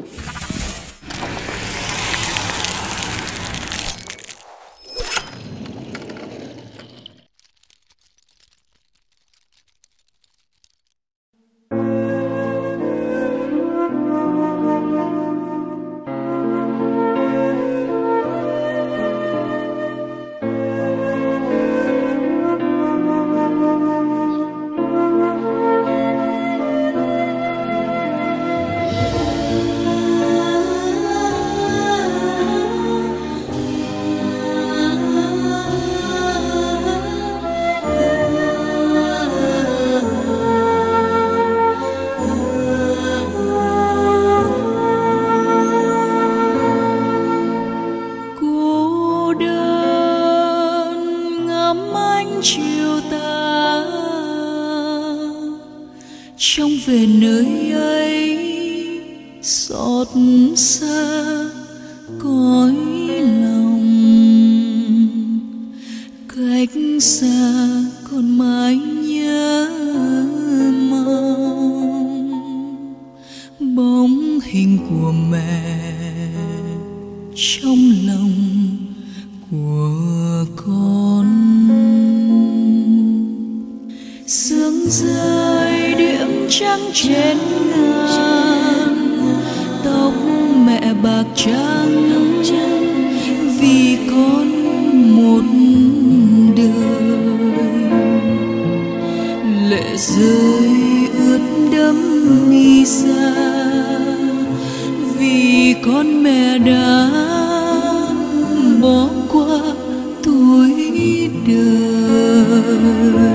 trông về nơi ấy xót xa cõi lòng, cách xa còn mãi nhớ mong bóng hình của mẹ trong lòng của con. Sương rơi điểm trắng trên ngàn, tóc mẹ bạc trắng vì con một đời. Lệ rơi ướt đẫm mi xa vì con mẹ đã bỏ qua tuổi đời.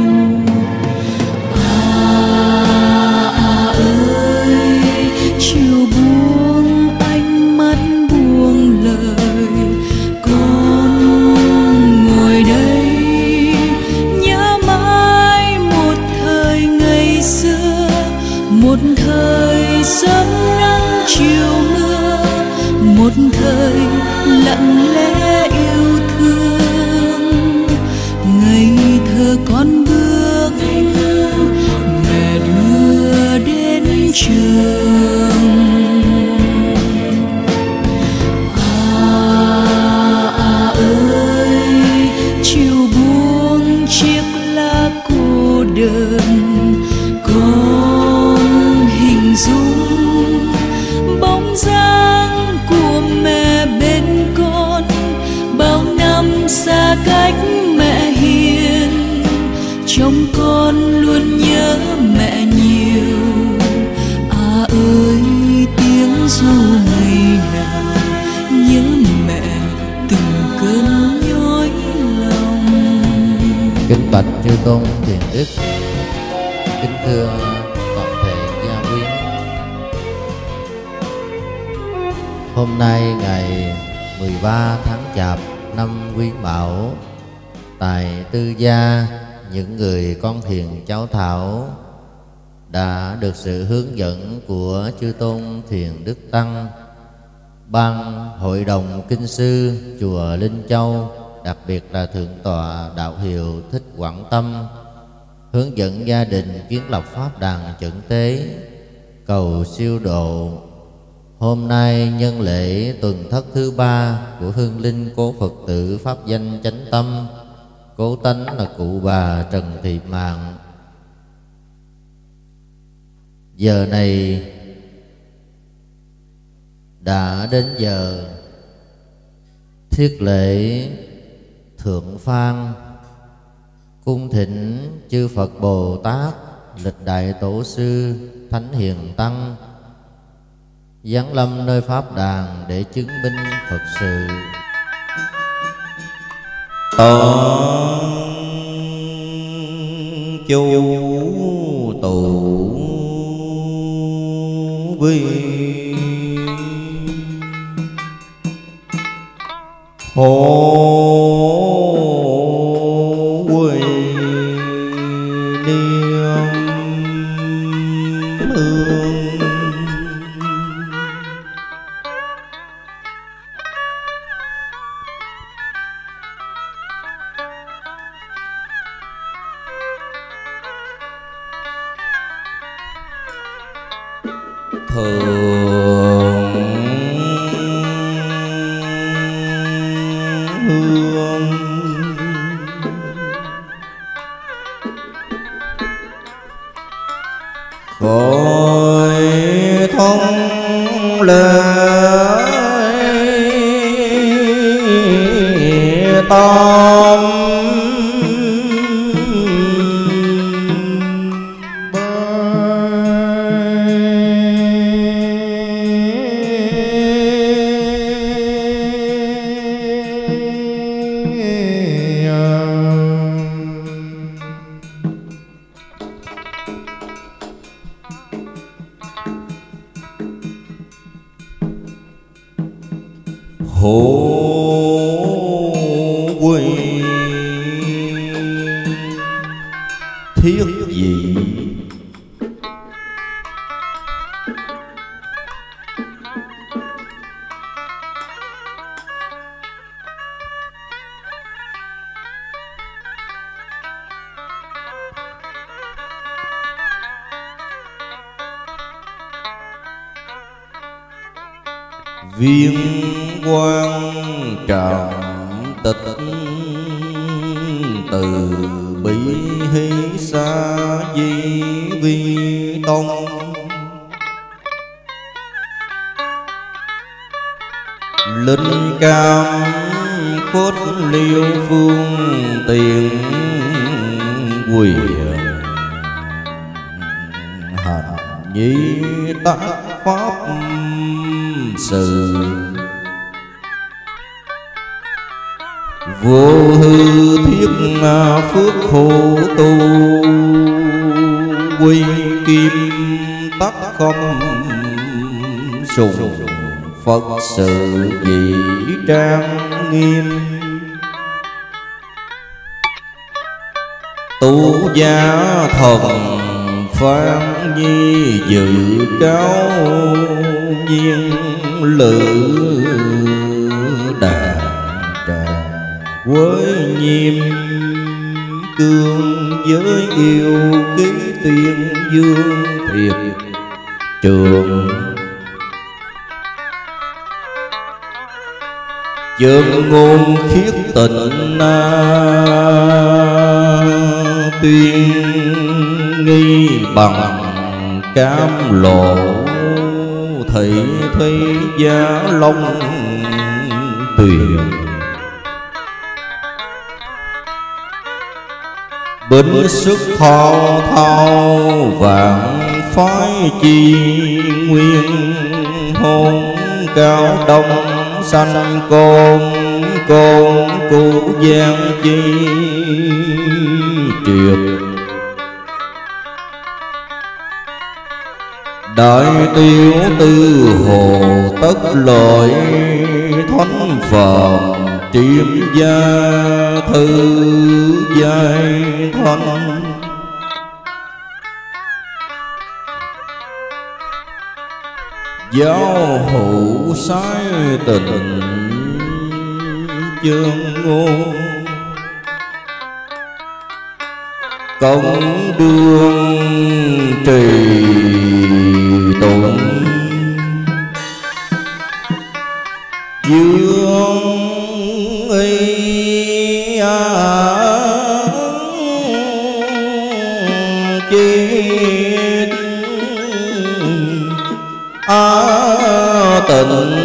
Chiều buông ánh mắt buông lời, con ngồi đây nhớ mãi một thời ngày xưa, một thời sớm nắng chiều mưa, một thời lặng lẽ yêu thương. Ngày thơ con bước mẹ đưa đến trường. Đơn con hình dung bóng dáng của mẹ bên con, bao năm xa cách mẹ hiền, trong con luôn nhớ mẹ nhiều. À ơi tiếng ru ngày nào nhớ mẹ từng cơn nhói lòng. Kính bạch chư tôn thiền đức, kính thưa toàn thể gia quyến. Hôm nay ngày 13 tháng Chạp năm Quý Mão, tại Tư Gia, những người con hiền cháu Thảo đã được sự hướng dẫn của chư tôn thiền đức tăng, ban hội đồng kinh sư chùa Linh Châu, đặc biệt là thượng tọa đạo hiệu Thích Quảng Tâm, hướng dẫn gia đình kiến lập pháp đàn chẩn tế cầu siêu độ. Hôm nay nhân lễ tuần thất thứ 3 của hương linh cố Phật tử pháp danh Chánh Tâm, cố tánh là cụ bà Trần Thị Mạn. Giờ này đã đến giờ thiết lễ thượng phan, cung thỉnh chư Phật Bồ Tát, lịch đại tổ sư, thánh hiền tăng giáng lâm nơi pháp đàn để chứng minh Phật sự. Toàn chu tụ vi hộ quỳ niệm hương. Thường thông lệ tâm hổ quy thiết dị viên quan trọng tịch từ bi hí sa di vi tông linh cam khuất liêu phương tiền quyền hành nhi tác pháp sự vô hư thiết phước hộ tu quy kim tắc không sùng Phật sự vị trang nghiêm tu gia thần Phan Nhi dự cao nhiên lự đàn tràng với nhiêm cương với yêu ký tiên dương thiệt trường chân ngôn khiết tịnh tuyên nghi bằng cam lộ thị thủy gia long tuyền binh sức thao thao vạn phái chi nguyên hôn cao đông sanh con cụ giang chi triệt đại tiêu tư hồ tất lợi thánh phàm triêm gia thư giai thanh giáo hữu sai tình chương ngôn công đương trì tụng dương y chiết tịnh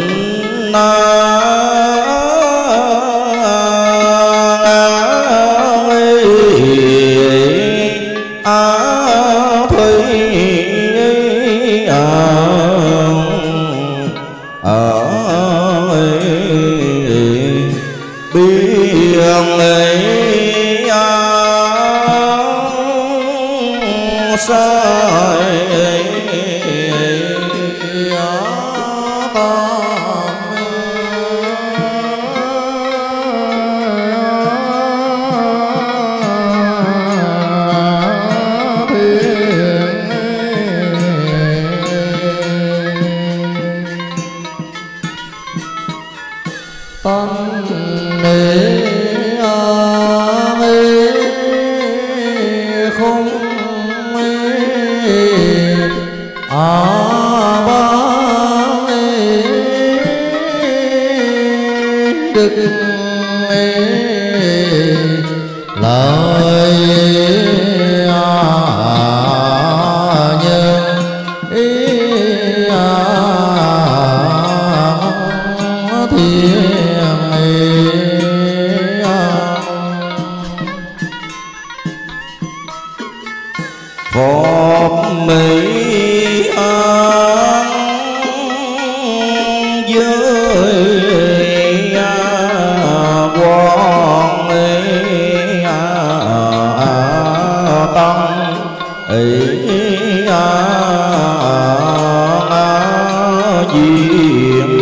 lời nhân Phật mỹ an với quan tăng ấy diện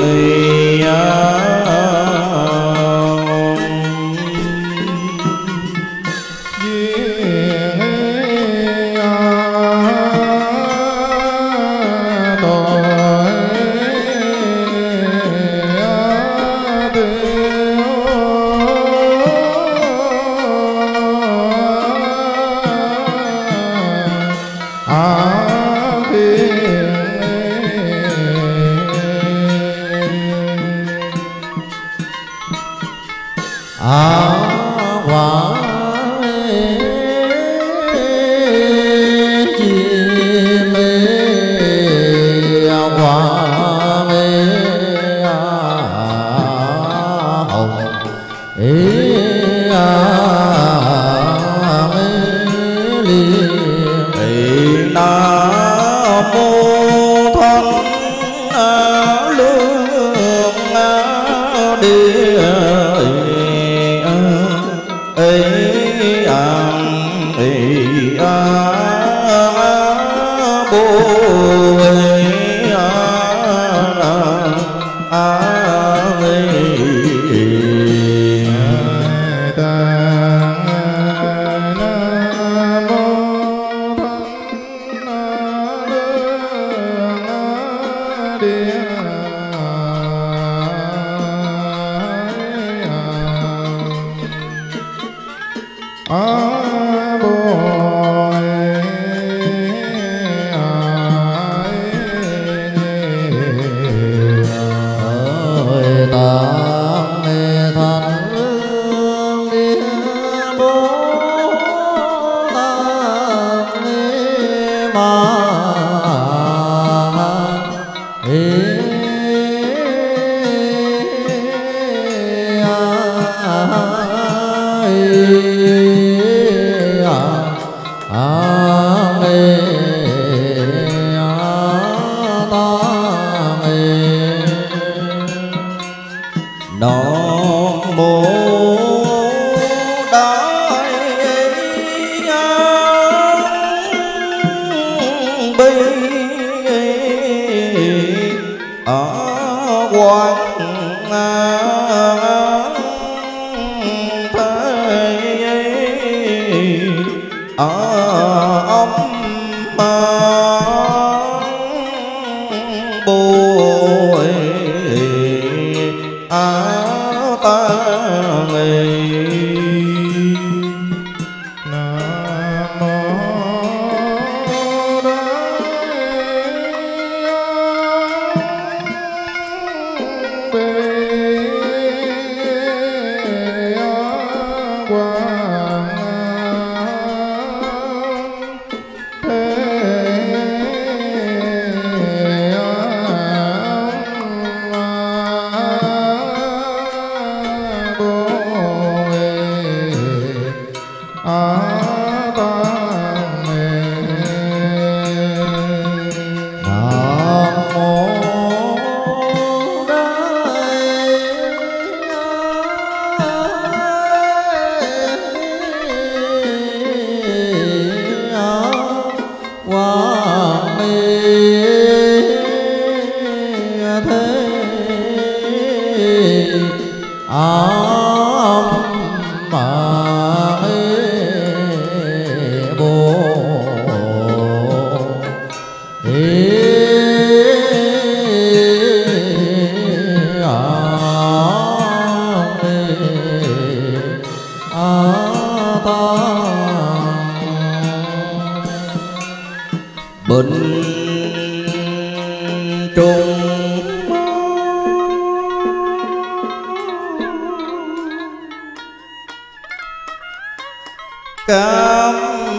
cam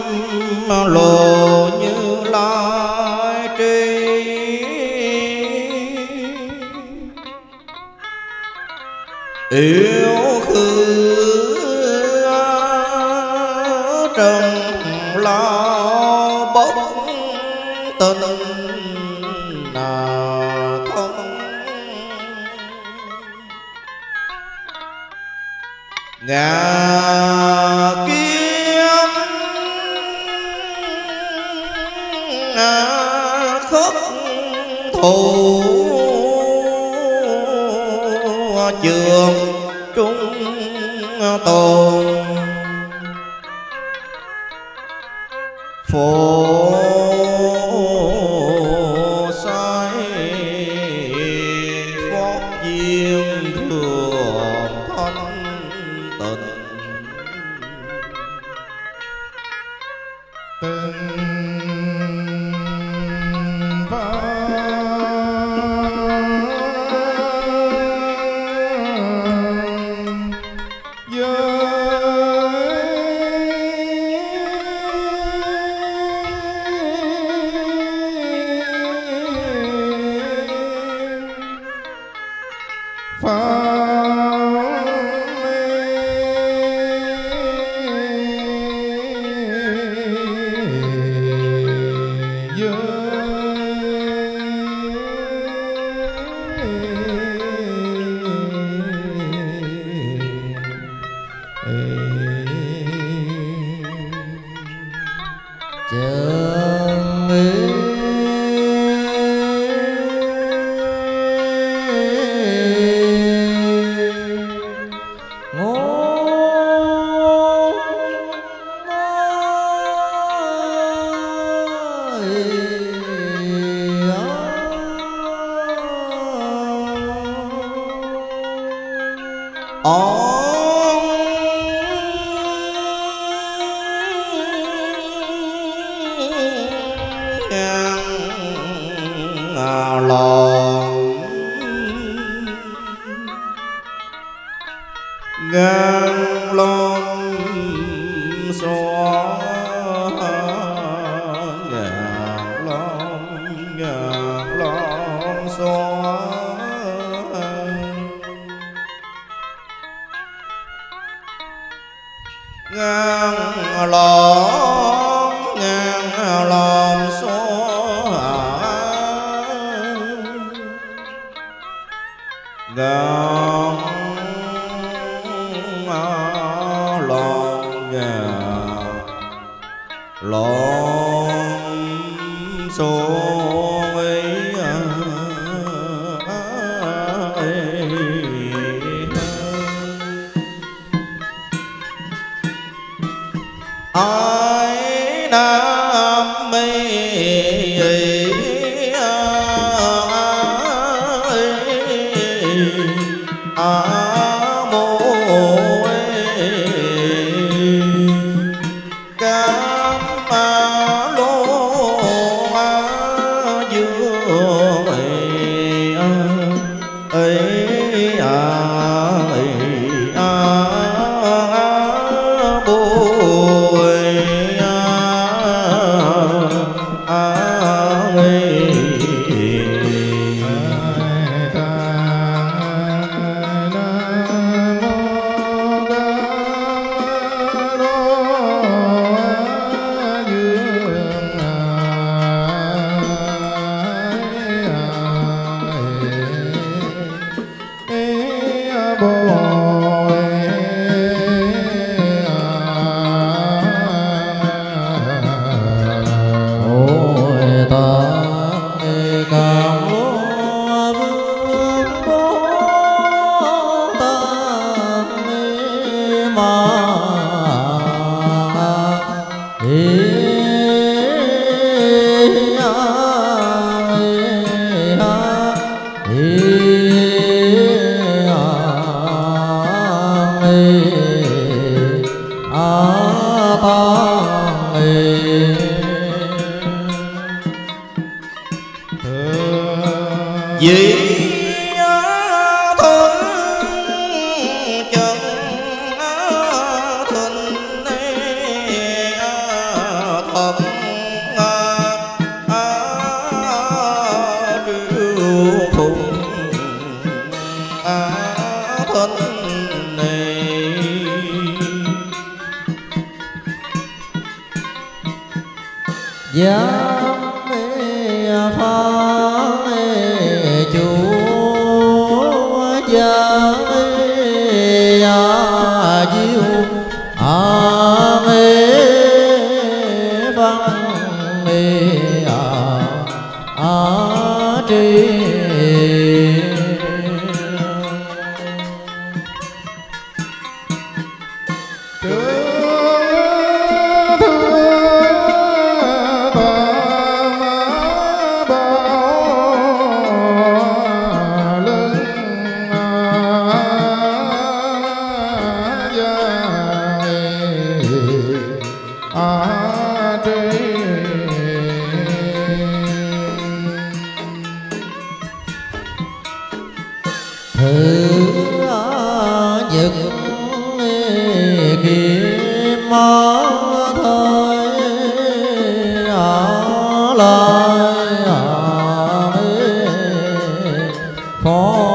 lộ Như Lai tri Yêu khứ trần lo bốc tình thân ngà kiếm khất thù trường trung tồn phổ sai phó duyên thường thanh tịnh thân thử nhật kim thời lời phó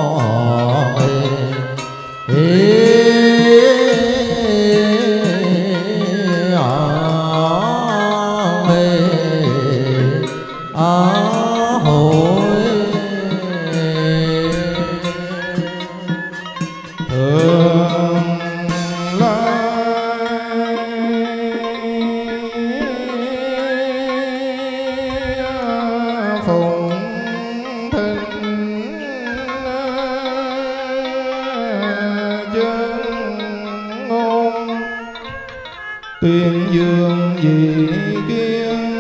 tuyên dương dị kiên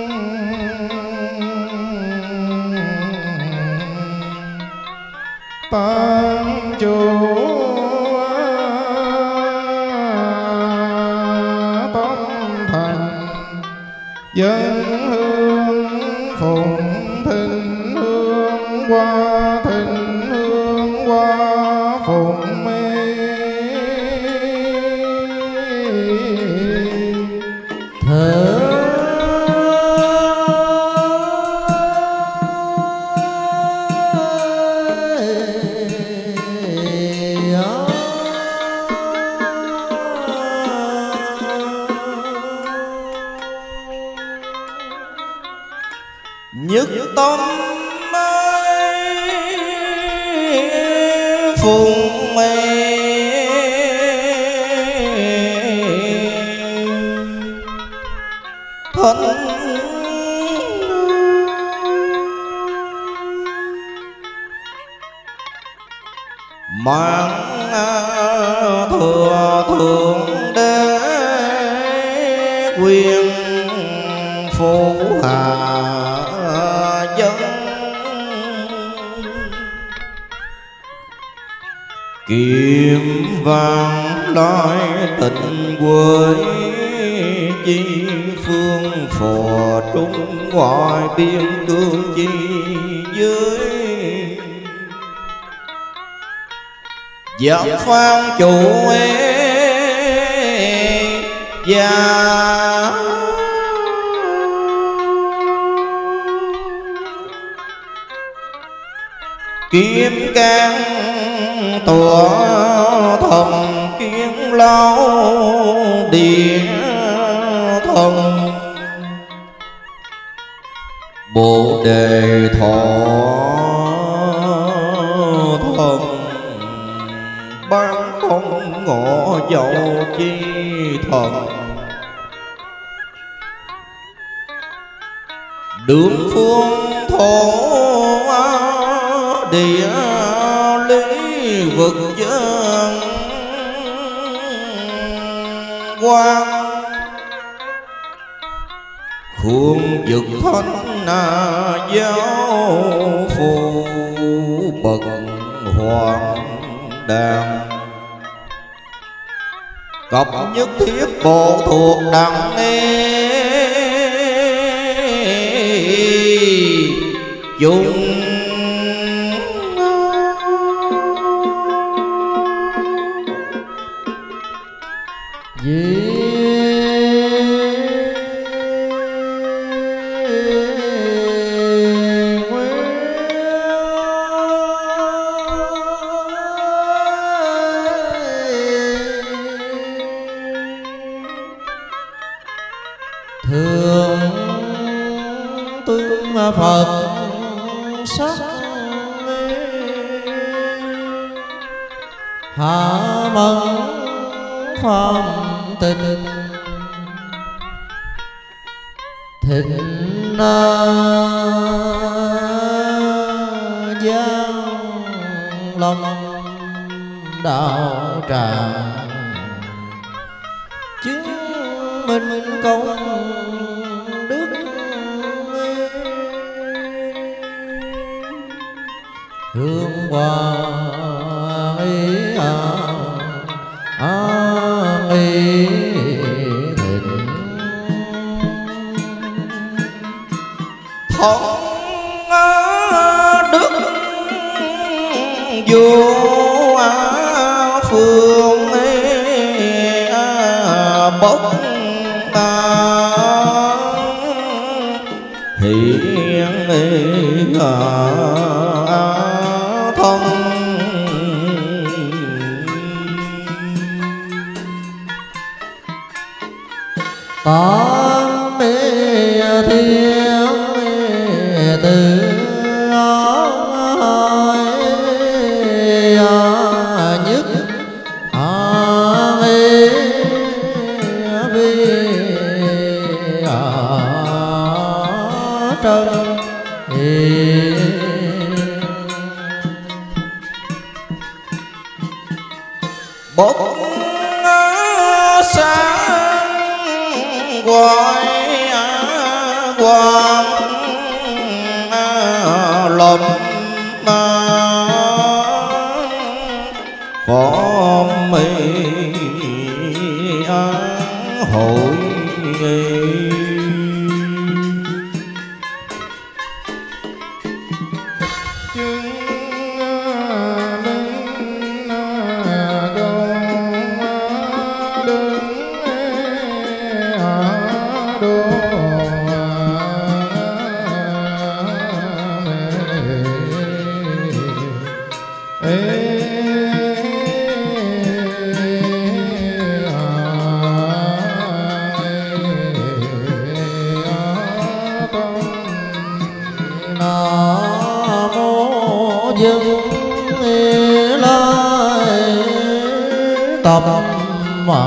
tam chủ tâm thành dân hương phụng thịnh hương qua thịnh hương qua phụng mê nhất tâm phụng mê thánh mạng thừa thượng đế quyền phù hạ dân kiếm vàng lại tịnh quê chi phương phò trung ngoại biên cương chi dưới giáp phan chủ và kiếm can tùa thần kiến lao địa thần bồ đề thọ thần ban không ngọ dậu chi thần đường phương thổ địa lý vực dân quan khuôn vực thánh giáo phù bậc hoàng đàn cập nhất thiết bộ thuộc đẳng chung thường tương Phật sắc hạ mẫn phạm tình thịnh giang lâm đạo tràng chứng minh công đức hương hoa thịnh thống đức vô phương bốc hiện thân tam mê thiên tử nhất trân bốc sáng gọi quang lầm phó mỹ hội tập mà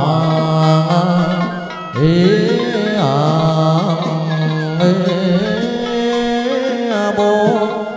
bố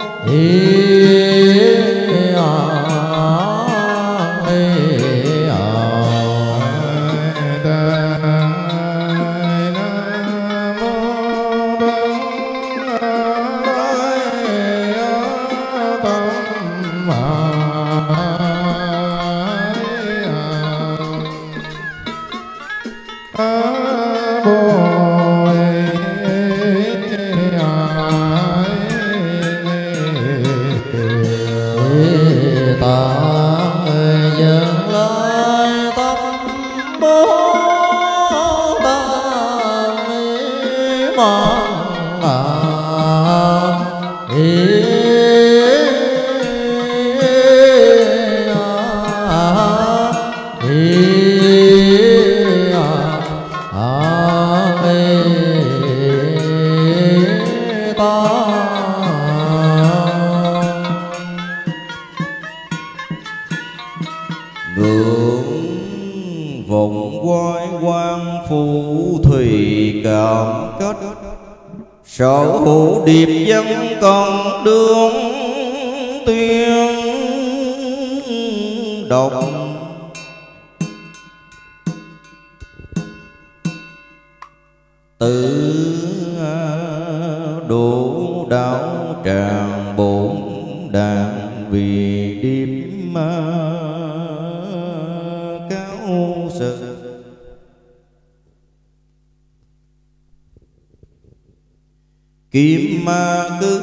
sở hữu điệp dân còn đương tuyên độc tự đủ đạo tràng bổn đàn vì điệp cáo sự Kim cứ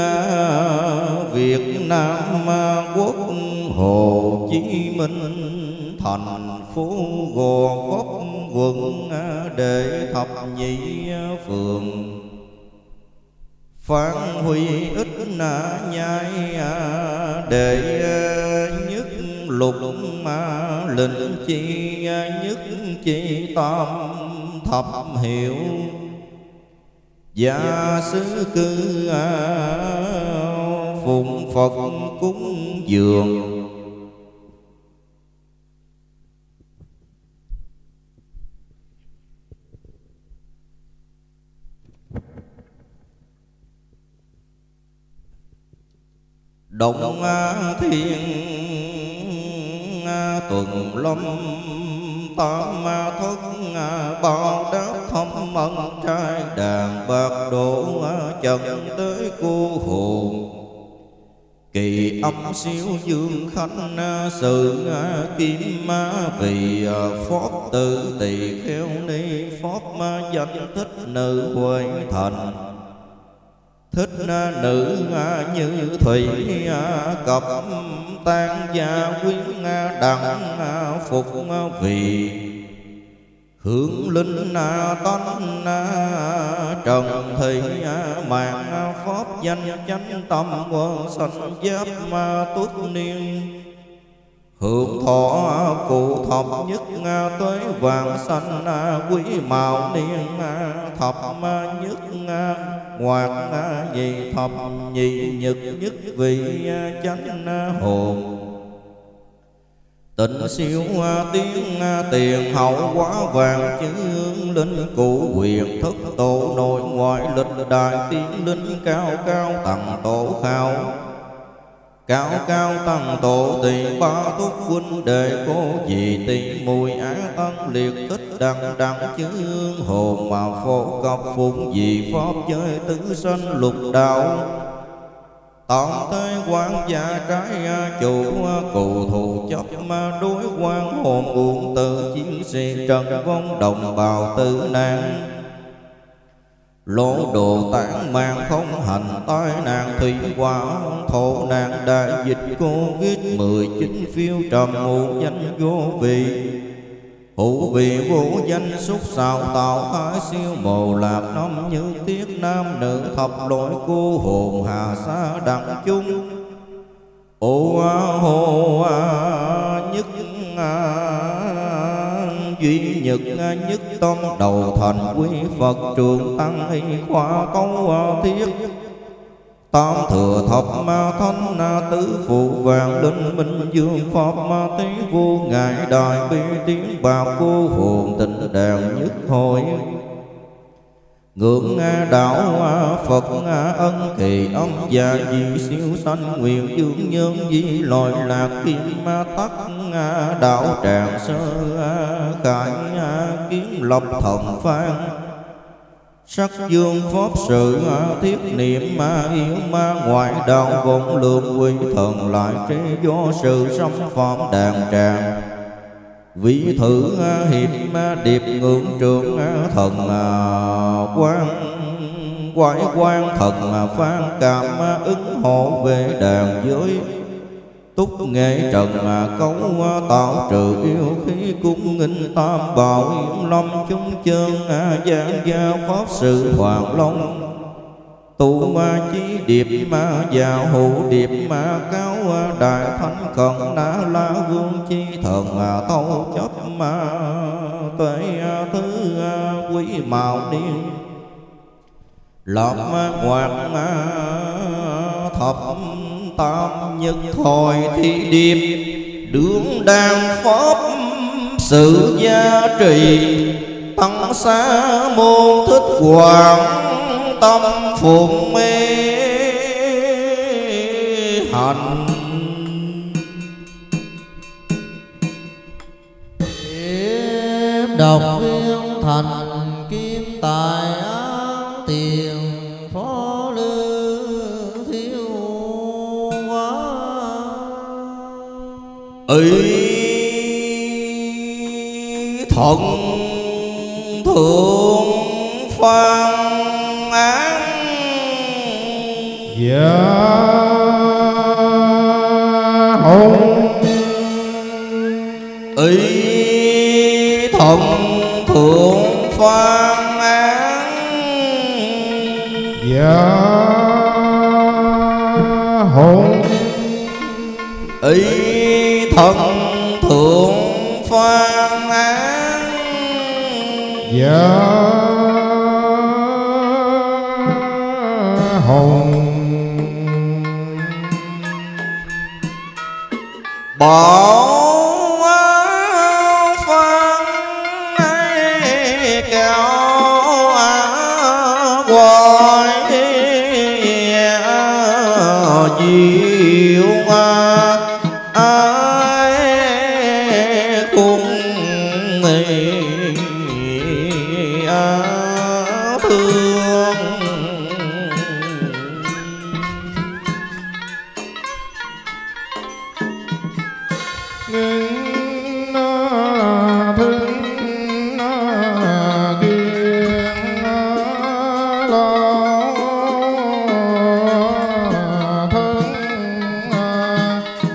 Việt Nam quốc Hồ Chí Minh thành phố Gò Vấp quận Đệ Thập Nhị phường Phan Huy ít nhai đệ nhất lục lệnh chi nhất chi tam thập hiệu gia sứ cư phụng Phật cúng dường Động thiên tuần lâm tam thất bao đáp thâm ân trai đàn bạc độ trần tới cô hồn kỳ âm siêu dương khanh sự kim vì pháp tự tỳ kheo ni pháp danh thích nữ huệ thành thích nữ như thủy cập tan gia quyến đặng phục vì hưởng linh tánh trần thị mạng pháp danh chánh tâm quân sanh giáp tuất niên hưởng thọ cụ thập nhất tuế vàng sanh quý mạo niên thập nhất ngoạc nhị thập nhị nhật nhất vị chánh hồn tịnh siêu tiếng tiền hậu quá vàng chứng linh cụ quyền thất tổ nội ngoại lịch đại tiên linh cao cao tầng tổ khao cao cao tăng tổ tỳ ba thúc huynh đệ cô dì tỳ mùi á tăng liệt thích đặng đặng chướng hồn mà phổ cập phụng vì pháp giới tứ sanh lục đạo tạm thế quan gia trái chủ cụ thù chấp ma đối quan hồn uổng từ chiến sĩ trần vong đồng bào tử nạn lỗ đồ tản mang không hành tai nạn thủy hỏa thổ nạn đại dịch Covid-19 phiêu trầm mù danh vô vị hữu vị vô danh xúc xạo tạo thái siêu mồ lạc năm như tiết nam nữ thập lỗi cô hồn hà sa đặng chung ô hồ nhất duy nhật nhất tâm đầu thành quý Phật trường tăng y khoa tấu thiết tam thừa thập ma thánh tứ phụ vàng linh minh dương pháp ma tí vô ngại đại bi tiếng bạc cô hồn tịnh đàn nhất hội ngưỡng đạo Phật ân kỳ âm gia di siêu sanh nguyện dương nhân di lòi lạc kim tắc đạo tràng sơ khải kiến lập thần phan sắc dương pháp sự thiết niệm yêu ma ngoại đạo vọng lượng quy thần lại trí do sự xâm phạm đàn tràng vị thử hiệp điệp ngưỡng trưởng thần quan quái quan thần phan cảm ứng hộ về đàn giới túc nghệ trần cấu tạo trừ yêu khí cung nghinh tam bảo yểm lâm chúng chân giảng gia pháp sự hoàng long tụ ma chí điệp ma già hữu điệp ma cao đại thánh cận đá la vương chi thần thâu chấp ma tuệ thứ quý mạo niên lập ngoạc thập tam nhất thôi thi điệp đương đàn pháp sự gia trì tăng xá môn thích hoàng tâm phụng mê hành độc viên thành kim tài án tiền phó lư thiếu quá ấy thuận thượng phan án dạ hùng ý thuận thượng phan án dạ hùng ý thuận thượng phan án dạ hùng bảo phan cao quay diệu ai khung thương ngưng thương kiên lo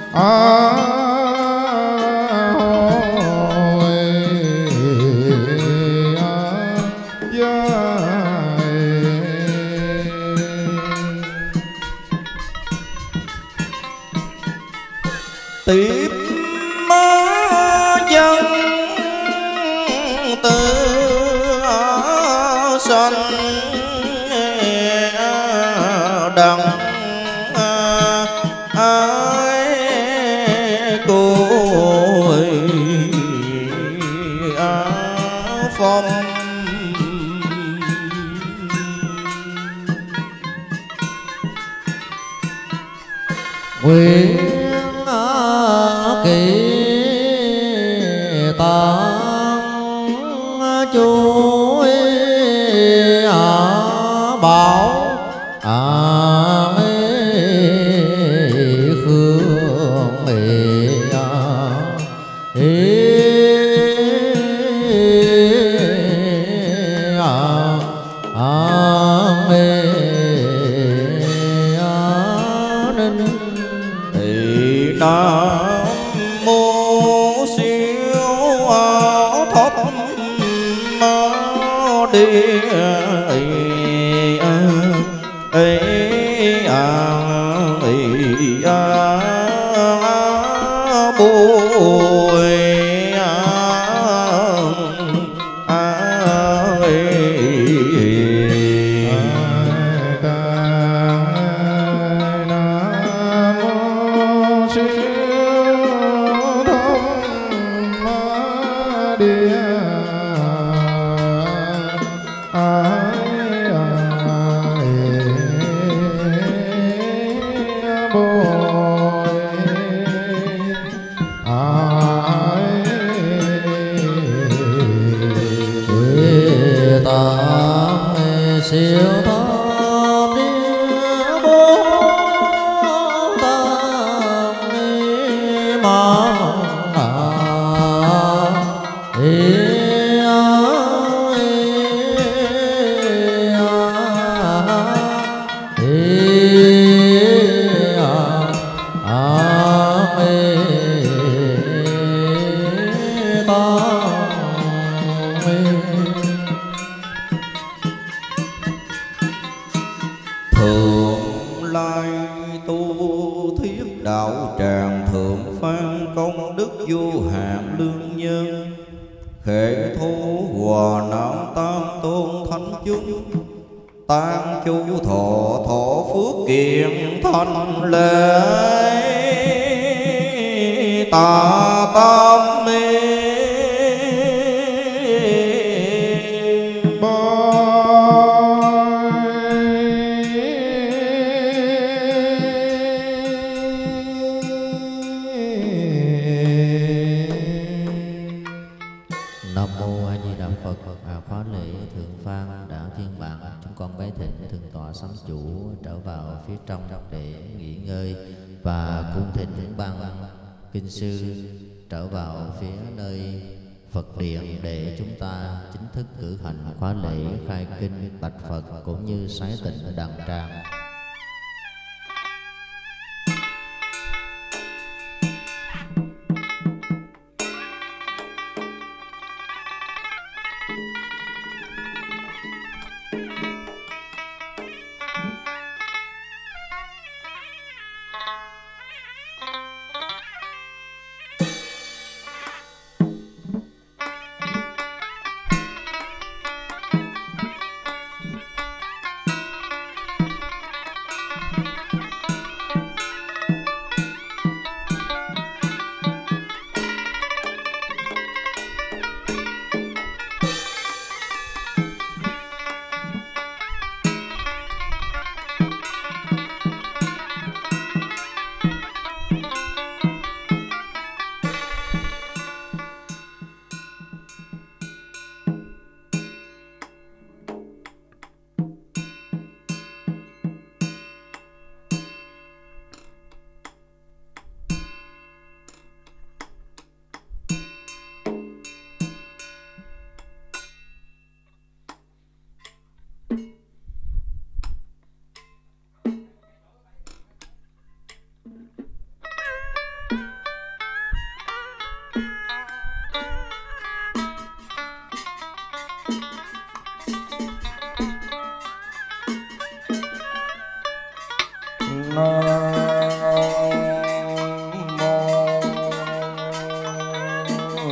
tiếp dân từ sanh đặng ai côi phong nguyện kỳ tăng chú bảo khương thì nam mô siêu thấp đi siêu thấp địa bố tát ma Thượng lai tu thiết đạo tràng thượng phan công đức vô hạn lương nhân khệ thu hòa nam tam tôn thánh chúng tam chu thọ thọ phước kiện thành lễ tạ tam ni khóa lễ thượng phan đã thiên mạng, chúng con bái thỉnh thượng tọa sám chủ trở vào phía trong để nghỉ ngơi và cung thỉnh những ban kinh sư trở vào phía nơi Phật điện để chúng ta chính thức cử hành khóa lễ khai kinh bạch Phật cũng như sái tịnh đàn tràng.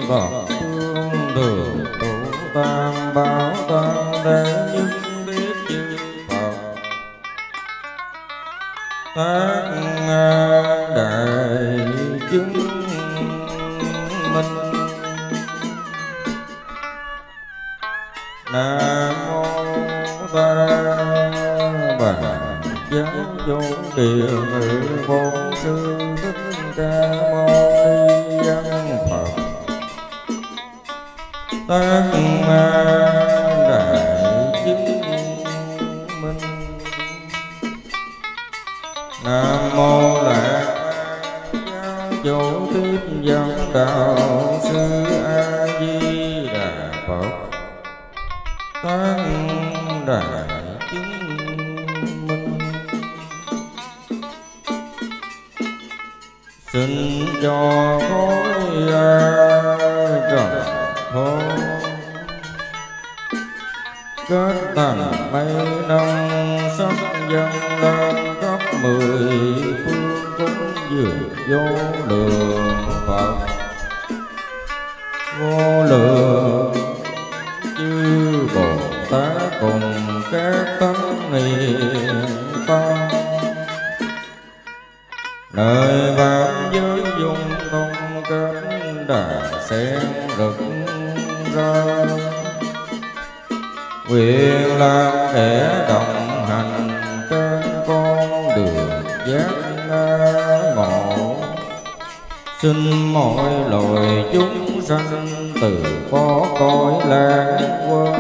thập phương thường tụ tam bảo tam thế nhất biết chư Phật tác đại chứng minh. Nam mô Ta Bà Giáo Chủ Địa Ngự Bổn Sư Thích Ca Mâu Ni Văn Phật tác đại chứng minh. Nam mô Lạc Giáo Chủ Tiếp Dẫn Đạo Sư A Di Đà Phật tác đại chứng minh. Xin cho khối trần thô kết thành mấy năm sắc dân lên khắp 10 phương cúng dường vô lượng Phật vô lượng chư Bồ Tát cùng các thánh hiền tâm nơi pháp giới dung thông kết đà sen rực rỡ nguyện làm kẻ đồng hành trên con đường giác ngộ. Xin mọi loài chúng sanh từ có cõi lạc quân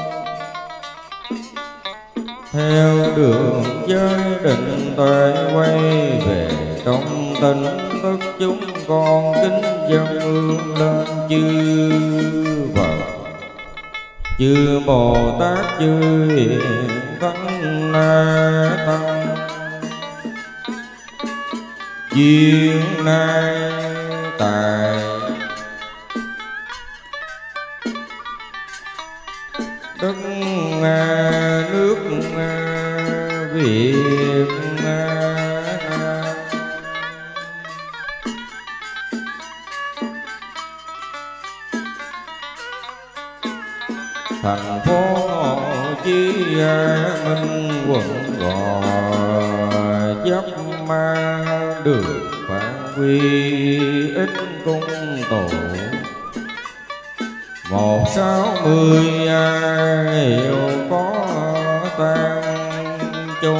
theo đường giới định tuệ quay về trong tỉnh thức chúng con kính dâng hương lên chư Phật chư Bồ Tát chư Hiền Thánh Tăng. Duyên nay tại đất nước Việt Nam thành phố Hồ Chí Minh quận Gò Vấp Ma đường Phan Huy ít cung tụ 160 hiệu có tang chú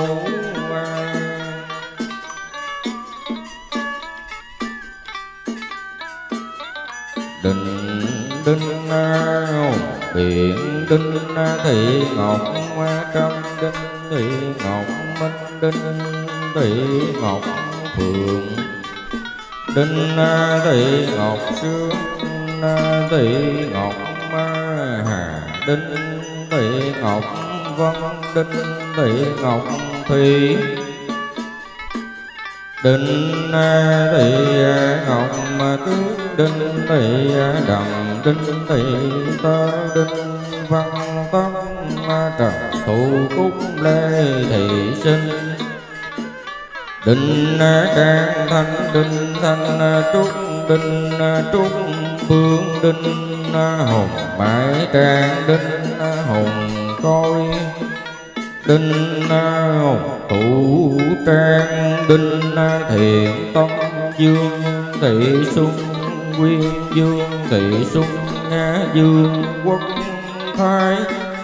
Đình Đinh Biện Đinh Thị Ngọc Trâm Đinh Thị Ngọc Minh Đinh Thị Ngọc Phượng Đinh Thị Ngọc Sương Thị Ngọc Hà Đinh Thị Ngọc Vân Đinh Thị Ngọc Thủy Đinh Thị Ngọc Tước Đinh Thị Đầm Đinh Thị Tơ Đinh Văn Tất Trần Thủ Cúc Lê Thị Sinh Đinh Can Thanh Đinh Thanh Trúc Đinh Trúc Phương Đinh Hùng Bãi Trang Đinh Hùng Coi Đinh Thủ Trang Đinh Thiện Tâm Dương Thị Xuân Quyên Dương Thị Xuân Nga Dương Quốc Thái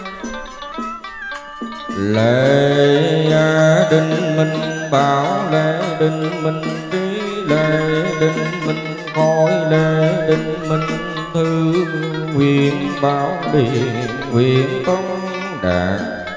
Lệ Đinh Minh Bảo Lệ Đinh Minh Trí Lệ Đinh Minh Khôi Lệ Đinh Minh Thư Nguyện Bảo Điện Nguyện Tông Đạt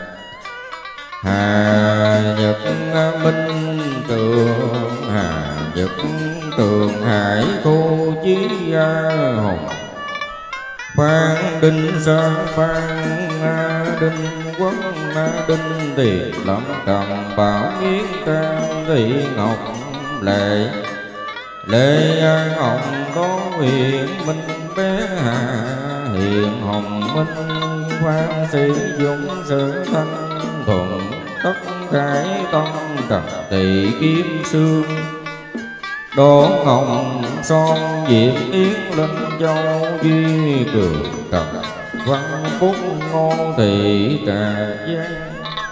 Hà Nhật Minh Trường Hà Nhật Trường Hải Khu Chí Hồng Phan Đinh Sơn Phan Đinh Quốc Đinh Tiền Lâm Trầm Bảo Nghiến Trang Thị Ngọc Lệ Lê Ngọc có huyện Minh Bé Hà Hiền Hồng Minh Phan Sĩ Dũng Sự Thanh Thuận Tất Khải Tâm Trần Thị Kim Sương Đỗ Ngọc son diệp yến linh châu duy cường cầm văn phúc ngôn thị trà giang.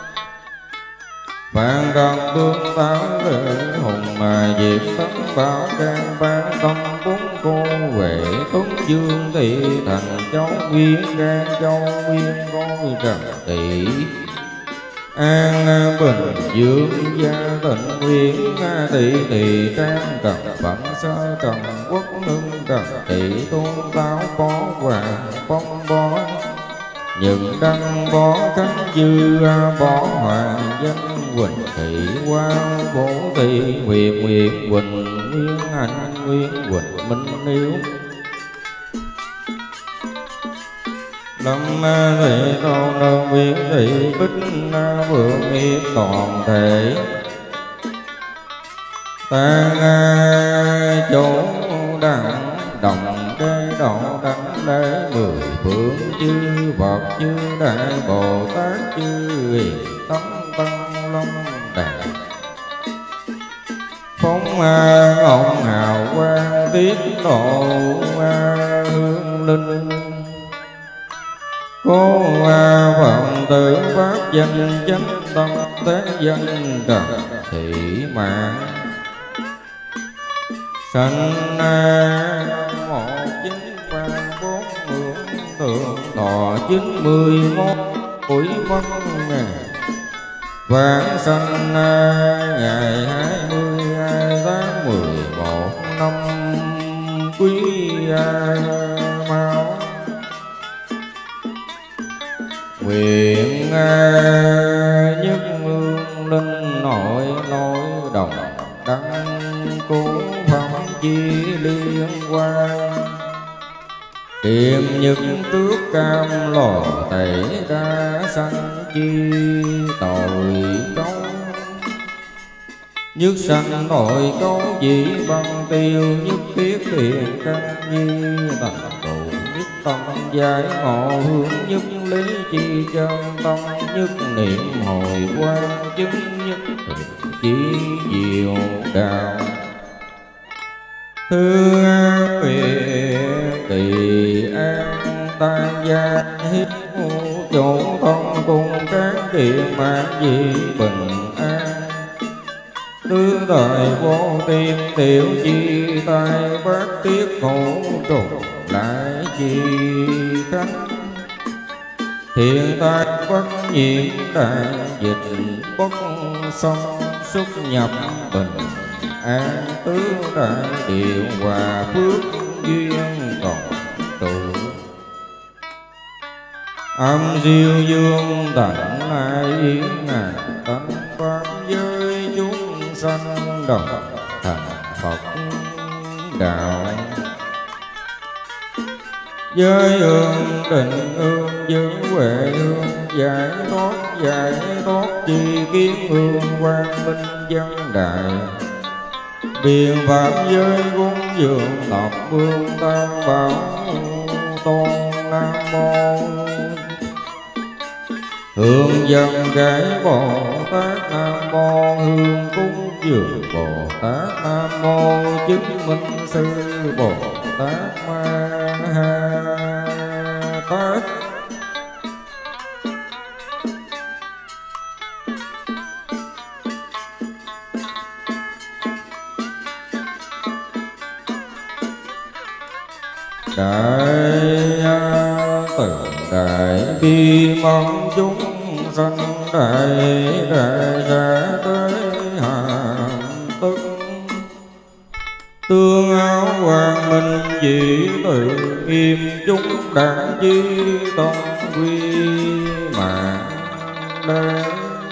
Vạn cầm tương táo lệ hùng mà diệp tấn bảo can ban tâm bốn cô vệ tuấn dương thị thành châu nguyên can châu nguyên ngôi trần tỷ. An Bình Dương gia tịnh nguyên thị thị trang trần phẩm sơ trần quốc nương trần tỷ tôn táo bó hoàng phong bó. Những đăng bó khánh dư bó hoàng danh Quỳnh thị hoa bổ thị Nguyệt Nguyệt Quỳnh Nguyên Anh Nguyên Quỳnh Minh Yếu. Lâm thị tôn đơn Nguyên thị bích vượng yết toàn thể. Tang chỗ đặng đồng đế độ đảnh lễ mười phương chư Phật chư Đại Bồ Tát chư hiền tấn tăng long đàn. Phóng ông hào quang tiết độ hương linh. Cố phận tử pháp danh chánh tâm thế danh trần thị mạng. Sanh một chín ba bốn mượn tượng thọ 91 tuổi mất ngàn. Vãng sanh ngày 22 tháng 11 năm Quý Mão. Nguyện nhất hương linh nội lối đồng đăng cố phẩm chi liên quan. Tiệm nhật trước cam lò tẩy ra sanh chi tội câu. Nhất sanh nội câu dĩ bằng tiêu nhất thiết thiện căn nhi thành trụ. Nhất tâm giải ngộ hướng nhất lý chi chân tâm. Nhất niệm hồi quang chứng nhất thực chí diệu đạo. Thứ nguyện kỳ an tan gia hiếp chỗ thông cùng các điện mạng dị bình an. Tứ thời vô tiên tiểu chi tai bát tiết khổ trùng lại chi khánh. Thiện tai bất nhiễm đại dịch bất song xuất nhập bình an. Tứ đại điều hòa phước duyên còn tụ. Âm diệu dương tận ai yến ngàn tánh pháp giới chúng sanh đồng thành Phật đạo. Giới hương định hương giữ huệ hương giải thoát chi kiến hương quang minh dân đại. Biện pháp giới cúng dường tập hương tam bảo tôn nam mô. Hương dân cái Bồ Tát Nam Mô. Hương cúng dường Bồ Tát Nam Mô. Chứng minh sư Bồ Tát Ma Ha Tát. Đại từ đại bi mong chúng sanh đại giả tới hàm tức. Tương áo hoàng minh dị tự nghiêm chúng đảng chi tôn quy mạng đây.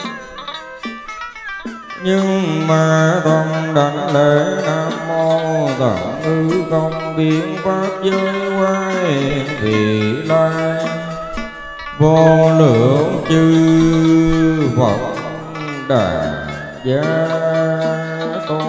Nhưng mà tâm đảnh lễ Nam Mô Tạng Ngư Công biến pháp giới quay vị lai. Vô lượng chư Phật Đại Gia Tôn.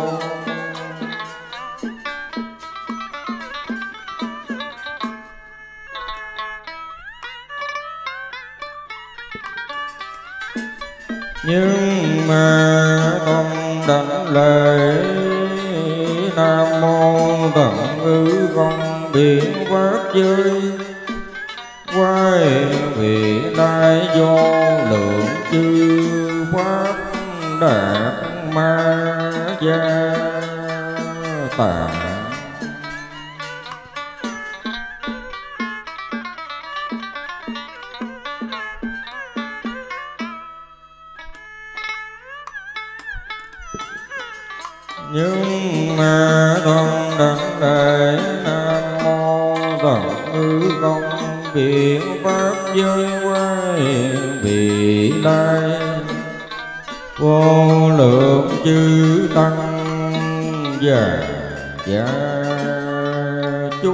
Nhưng mà tâm đảnh lễ Nam mô Tận Ngữ Công Biển Pháp Giới quay vị lai vô lượng chư pháp đạt ma gia tạng. Nhưng mà thân đảnh đại Nam mô Tận Ngữ Công Biển Pháp Giới quay vị lai vô lượng chư tăng và gia chúng.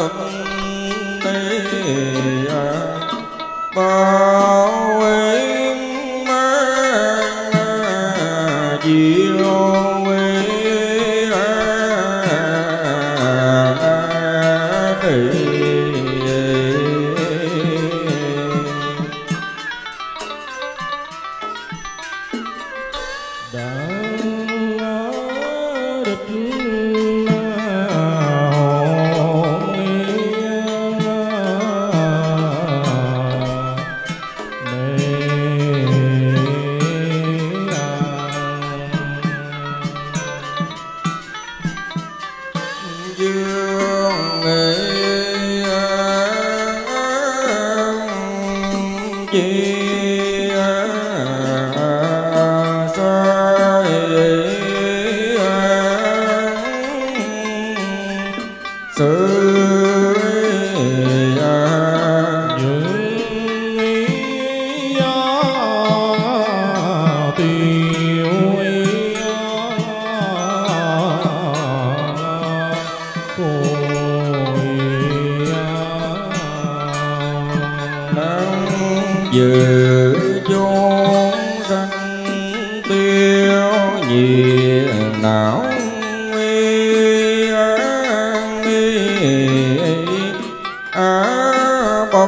bao em diệu dự chốn sanh tiêu nhiệt não bậc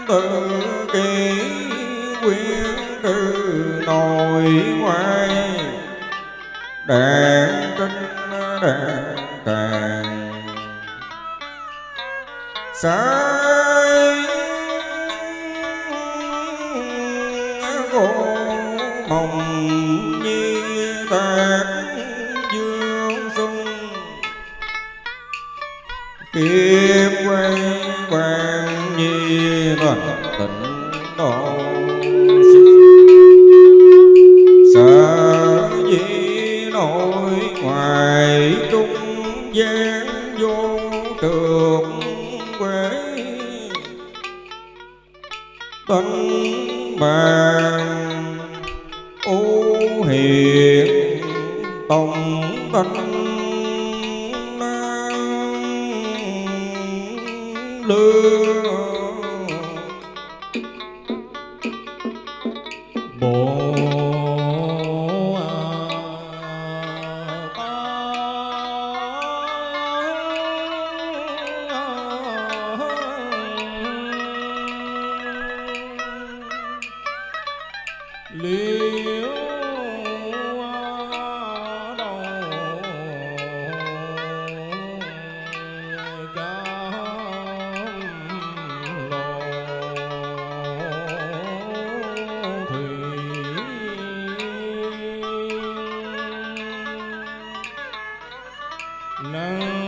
tự kỷ quyến trừ nội ngoại đàn trinh đàn tràng sai gỗ mộng như tạc dương xuân kiếm quay vàng như đoàn tịnh độ sợ dĩ nội ngoài trung gian vô trường quế tánh bàn ô hiện tổng tánh lương bộ liễu đầu cam lộ thủy năng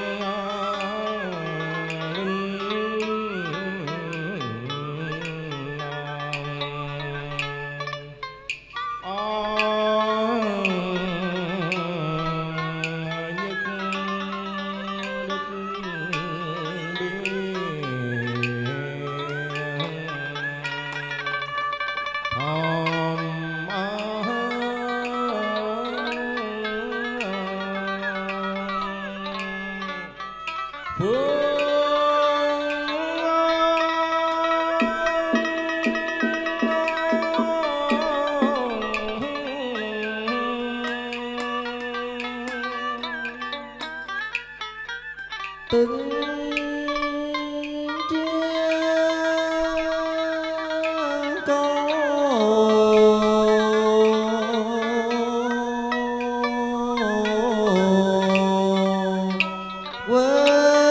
từng chiếc câu quê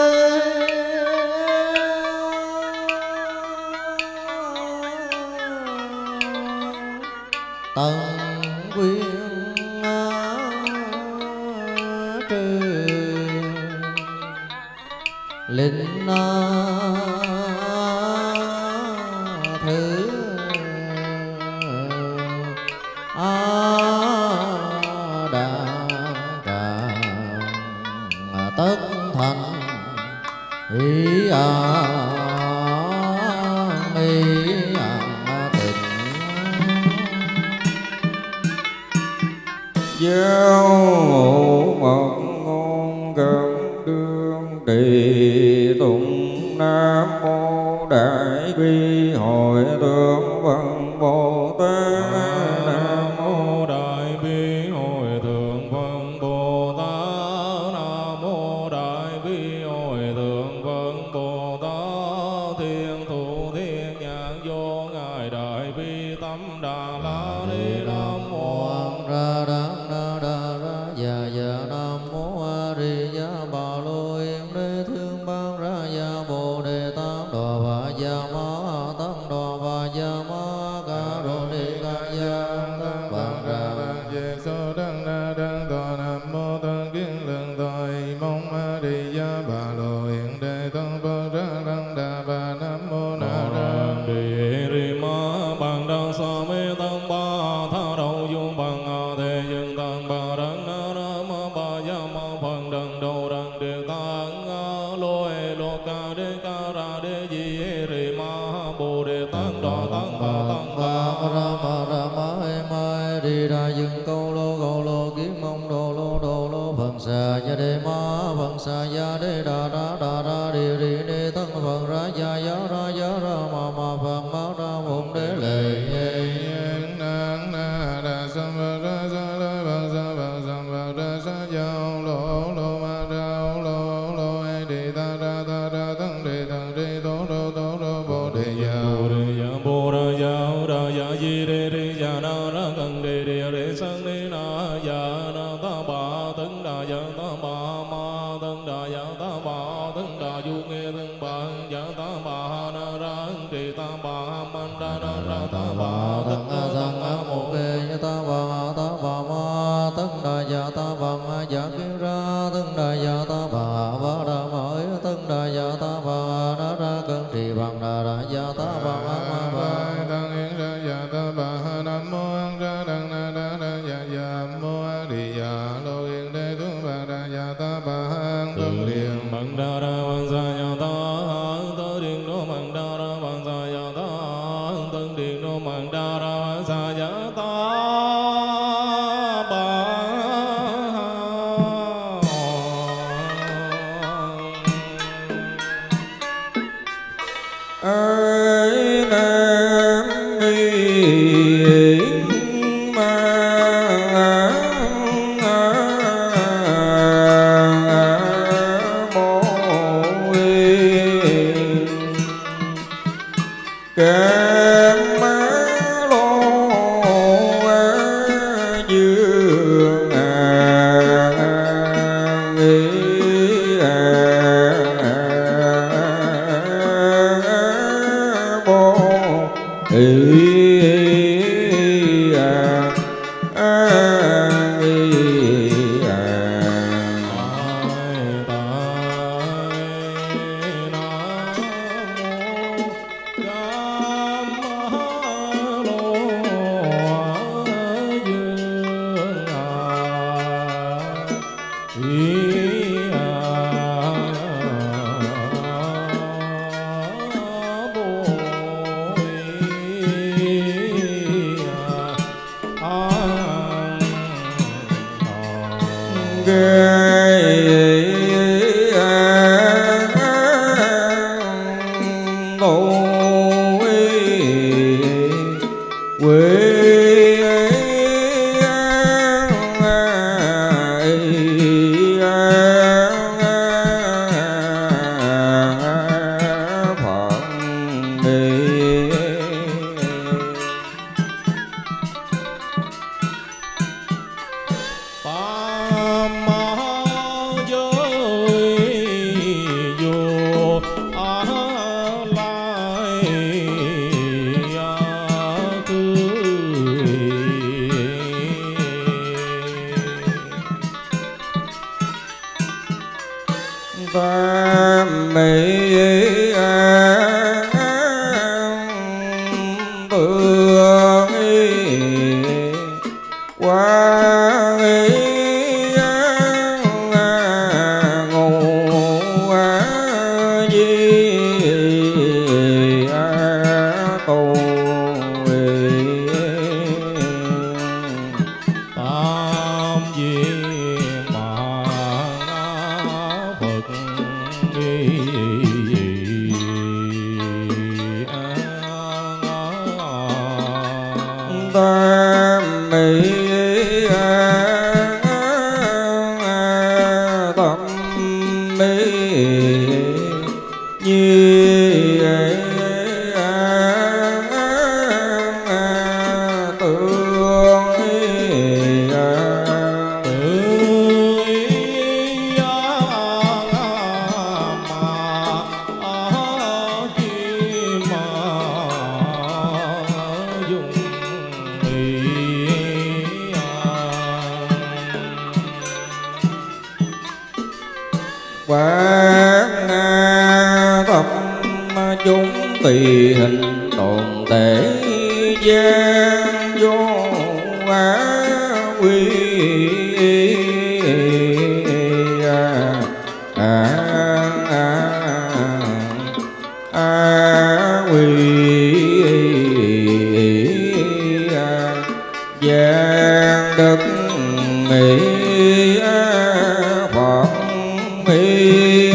tận quyên trừ linh thứ đà tràng tất thành ý tình giao ngộ mật ngôn gần đương trì tụng nam mô đại bi hội thượng văn bồ tát Nam mô đại bi hội thượng văn Bồ Tát. Nam mô đại bi hội thượng văn Bồ Tát. Thiên thủ thiên nhãn vô ngài đại bi tâm đà la ni. Nam mô ra đăng na đa ra già già nam mô a di đà bà lô yên đế thương ban ra gia bồ đề tát đà và gia ma tăng đà và gia ma ca rô ni ca gia tăng ban ra về số đăng na đăng tòa nam mô tăng kiến lương tội mong a di đà bà lô yên đế tăng bơ ra đăng đà bà nam mô na đăng đề ri ma bằng đăng sa mê tăng ba tha đầu dung bằng a thế dương tăng bà đăng na na ma ba gia ma phần đăng đầu đăng đề tăng lô e lô ca đê ca ra đê di ri ma bồ đề tăng đà tăng ba tăng ra ma e ma đi ra dương câu lô kiếm mong đồ lô phần xà gia đề ma phần xà gia đề đà ra đi ni tăng phần ra gia ra ma phần ma ra mộng đế lệ năng na đa sam ra sa la bằng sa ra sa giao lô ma ra lô e đi ta ra tăng đi tố bồ đề gia na ra trì ta bà man đa na ra ta bà thân thân mô kê ta bà ta bà ma tất đại gia ta bà ma giả kiến ra tất đại gia ta bà ba đa mới tất đại gia ta bà đa ra cân trì bằng đà đại gia ta bà ma bà tăng yến ra gia ta bà nam mô an ra đăng na đa đa gia gia mô a di đà lô yên đế tu bà đa gia ta bà hang tương điện bằng đa đa văn sa gia ta tơ điện đô bằng đa đa văn sa gia ta tân điện đô bằng đa đa văn sa gia ta bà ai nam mi ma mô cam lô dương tùy hình tồn thể gian vô á quy gian đất mỹ phật mỹ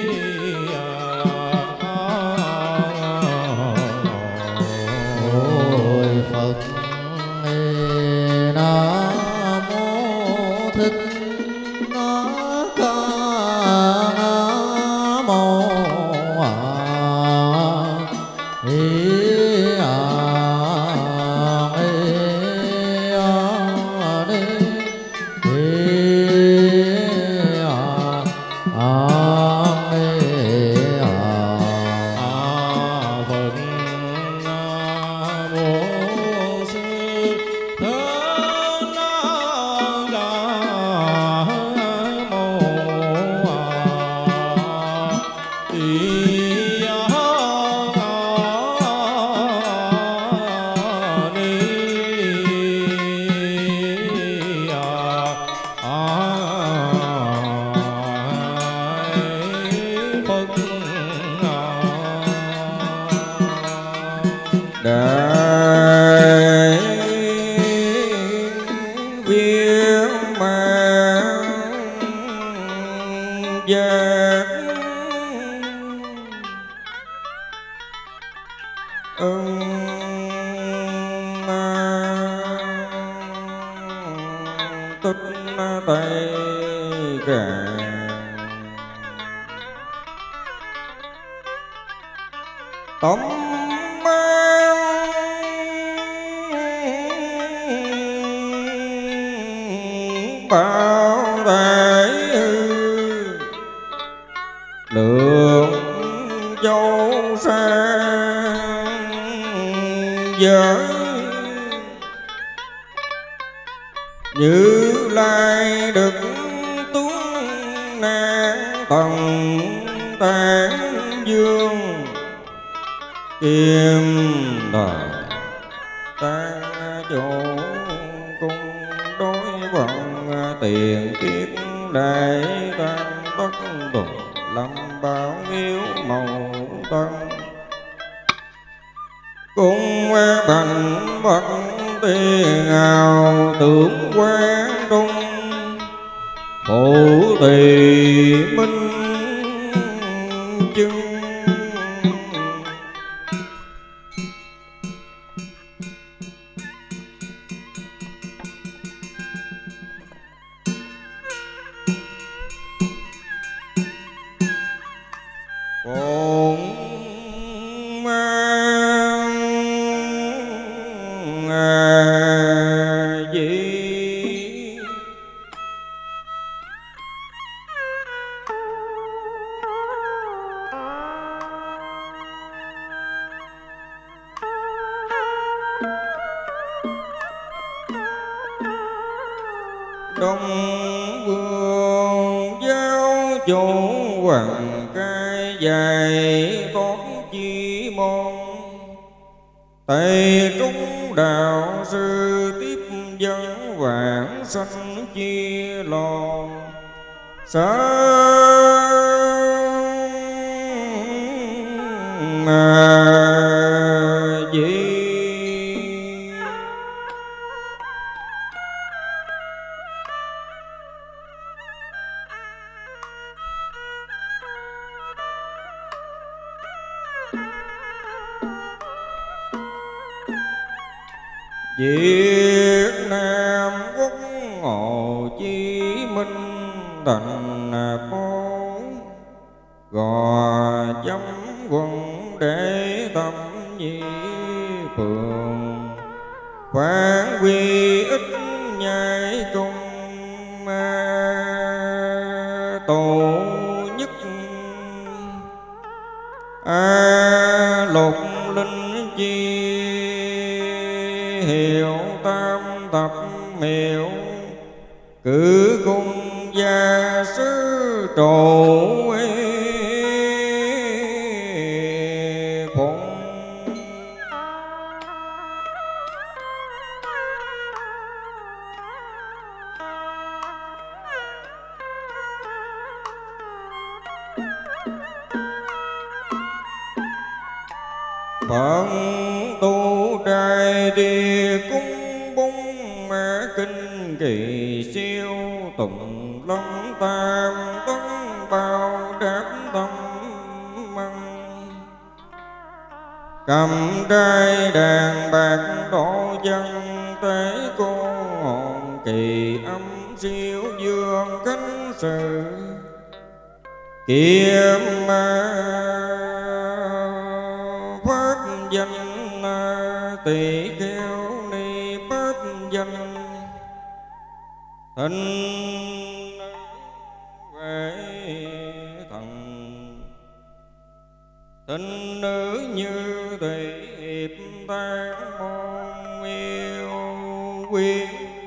Oh tích Tây Cạn. Tấm bao thể lượng châu sang giới Như Lai được tuấn nạn tầng tán dương kim thời tan chỗ cung đối vận tiền kiếp đại tăng tất tuần lâm bảo hiếu màu tân cung thành bậc tiền hào tưởng quán trung phụ tỳ minh chứng. Đông vương giáo chủ hoàng cai dạy tốt chi môn Tây trung đạo sư tiếp dân vãng sanh chia lò Việt Nam quốc Hồ Chí Minh thành phố gò chấm quân để tâm nhi phường phán quy ít nhai cung tổ nhất lục linh chi hiệu tam thập miệu cử cung gia sứ trụ phụng phận tu trai địa cung bung mã kinh kỳ siêu tụng long tam tấn bao đáp tâm măng cầm trai đàn bạc độ dân tế cô hồn kỳ âm siêu dương cánh sự kiếm pháp danh tỳ kheo ni pháp danh thinh vệ thần thinh nữ như thị hiệp tan môn yêu quyên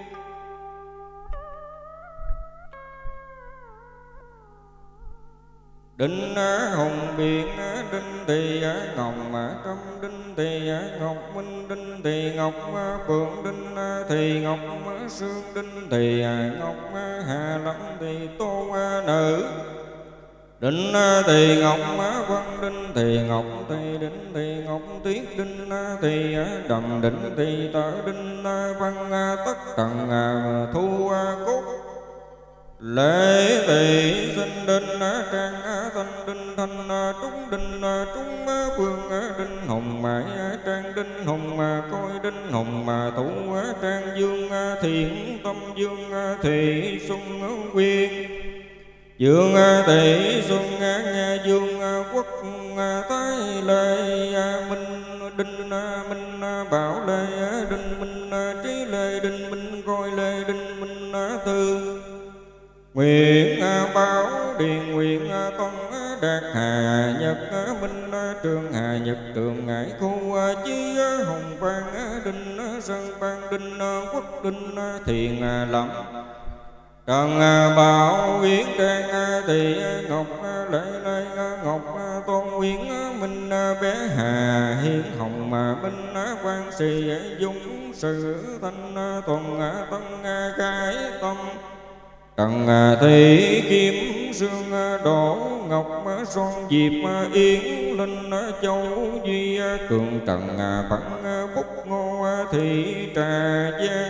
đinh hồng biển đinh tỳ ngọc trăm đinh tỳ ngọc minh đinh tỳ ngọc phượng đinh tỳ ngọc sương đinh tỳ ngọc hà lâm tỳ tô nữ đinh tỳ ngọc văn đinh tỳ ngọc tỳ đinh tỳ ngọc tiết đinh tỳ đầm đinh tỳ tở đinh văn tất tầng thu cốt lễ tỵ sinh đinh trang thanh đinh thanh trúng đinh trúng phương đinh hồng mãi trang đinh hồng coi đinh hồng thủ trang dương thiện tâm dương thị xuân quyên dương tỷ xuân dương quốc thái lệ minh đinh minh bảo lệ đinh minh trí lệ đinh minh coi lệ đinh minh tư nguyện bảo điền nguyện tân đạt hà nhật minh trường hà nhật trường ngải khu chí hồng vang đinh sơn vang đinh quốc đinh thiền lâm trần bảo yến trang thị ngọc lễ lê ngọc tôn nguyễn minh bé hà hiến hồng minh quan sĩ dung sự thanh tuần tân cái tâm trần thị kim sương đỗ ngọc son diệp yến linh châu duy cường trần phận bút ngô thị trà giang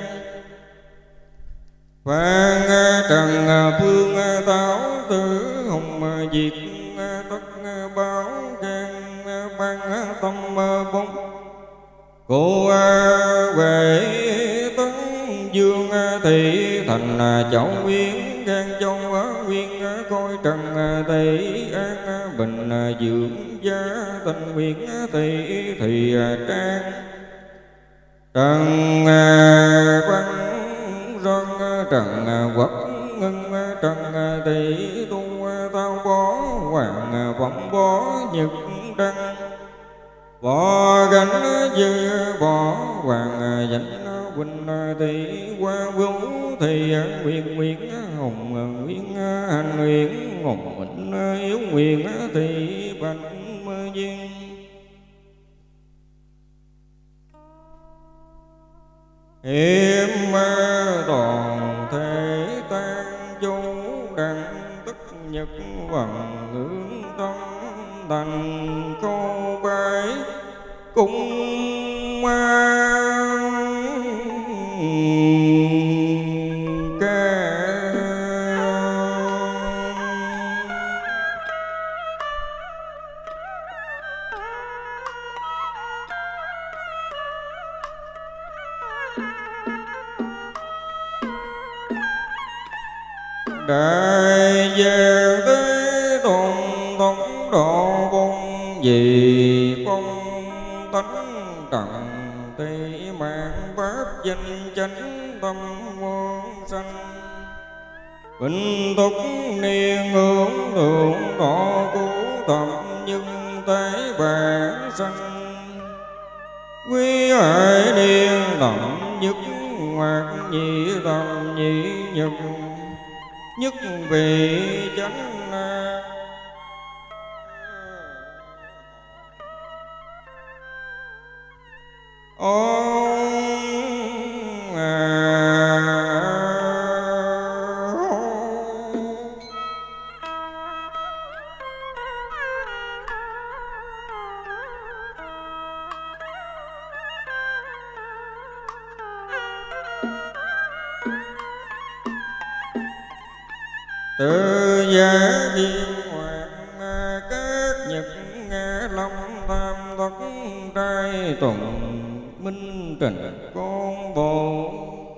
phan trần phương táo tử hồng diệt tất báo gan ban tâm bông cô huệ tấn dương thị thành châu nguyên gan châu nguyên coi trần thị an bình dưỡng gia tình nguyện thị trang trần văn rân trần quốc ngân trần thị tu tao bó hoàng vọng bó nhật đăng bò gánh dư bò hoàng dành huynh thị qua vũ thị nguyện nguyện hồng nguyện hành nguyện ngọc mệnh yếu nguyện thị bạch duyên hiểm toàn thể tan châu đặng tất nhật bằng hướng tâm thành câu bái cung ca đại về tế tôn thống độ bông vì phong tánh trần thị mạng pháp danh chánh tâm quân sanh bình túc niên hướng thượng thọ cứu thập nhưng tế bản sanh quý hải niên thậm nhất hoặc nhị thầm nhị nhật nhất vị chánh tự giá thiên hoàng các nhật nghe lâm tam thất trai tùng minh trình con bộ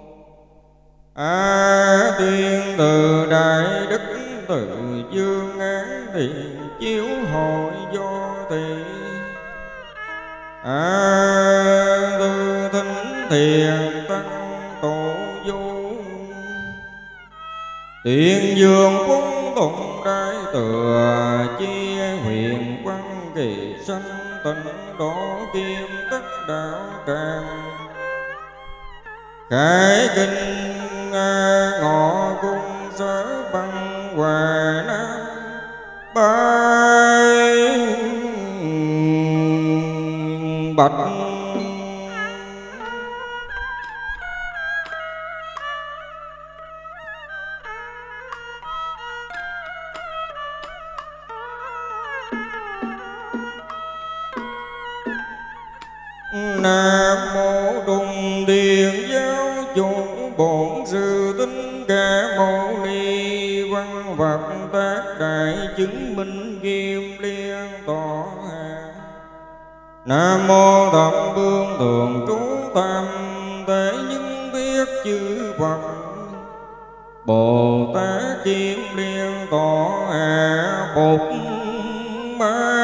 tuyên từ đại đức từ dương án thiền chiếu hội do thị tư thính thiền tăng tổ du tiền dương quân tụng đại thừa chi huyền quan kỳ sanh tịnh độ kim tất đạo tràng khải kinh ngọ cung sở băng hòa nam bái bạch nam mô đùng điền giáo chủ bổn sư thích ca mâu ni tác đại chứng minh kim liên tọa. Nam mô thập phương thường trú tam thế nhưng biết chư Phật. Bồ Tát kim liên tọa hạ Bụt Ma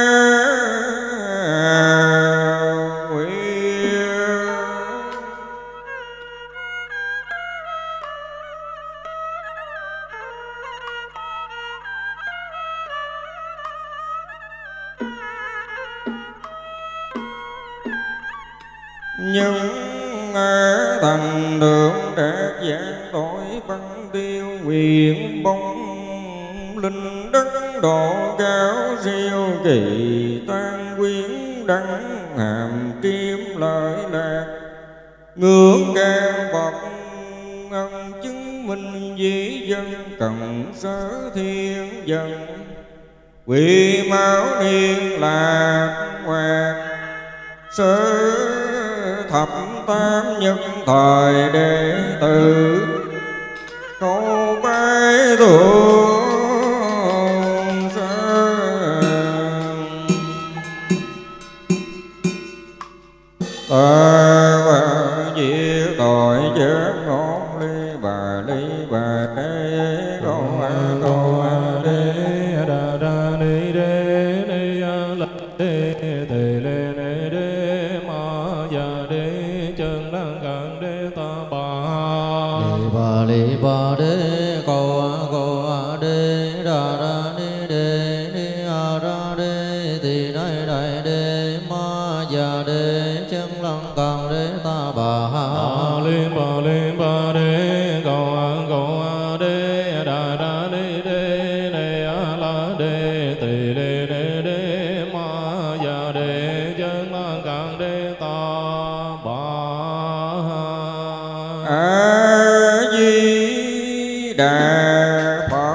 những thành được đạt giác tội băng tiêu nguyện bóng linh đất độ cao siêu kỳ tan quyến đăng hàm kim lợi lạc ngưỡng can Phật ân chứng minh dĩ dân cần sở thiên dân quỷ máu niên lạc hoạt sơ thập tam nhất thời đệ tử câu bái thượng ta và diệt tội chết ngón ly bà thế câu a đế đà đà ni đế ni la đế tề lê nê đế ma già đế chân năng cạn đế ta bà li bà đế câu a đế đà đà ni đế ni a ra đế tỳ đại đại đế ma già đế chân năng cạn đế ta bà lên bà đế câu a đế đà đà ni đế ni a la đế tỳ lê nê đế ma già đế chân năng cạn đế ta bà A Di Đà Phật.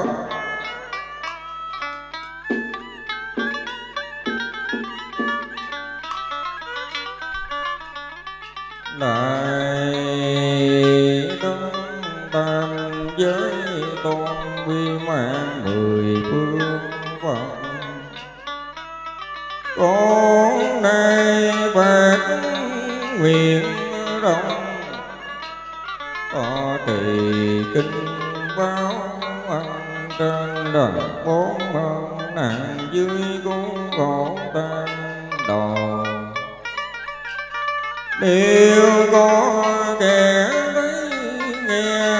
Đại Đông Tam giới tôn quy mạng mười phương Phật. Con nay phát nguyện rộng có trì kinh báo ăn trên đời bốn ơn nạn dưới cuốn khổ tan đồ. Nếu có kẻ thấy nghe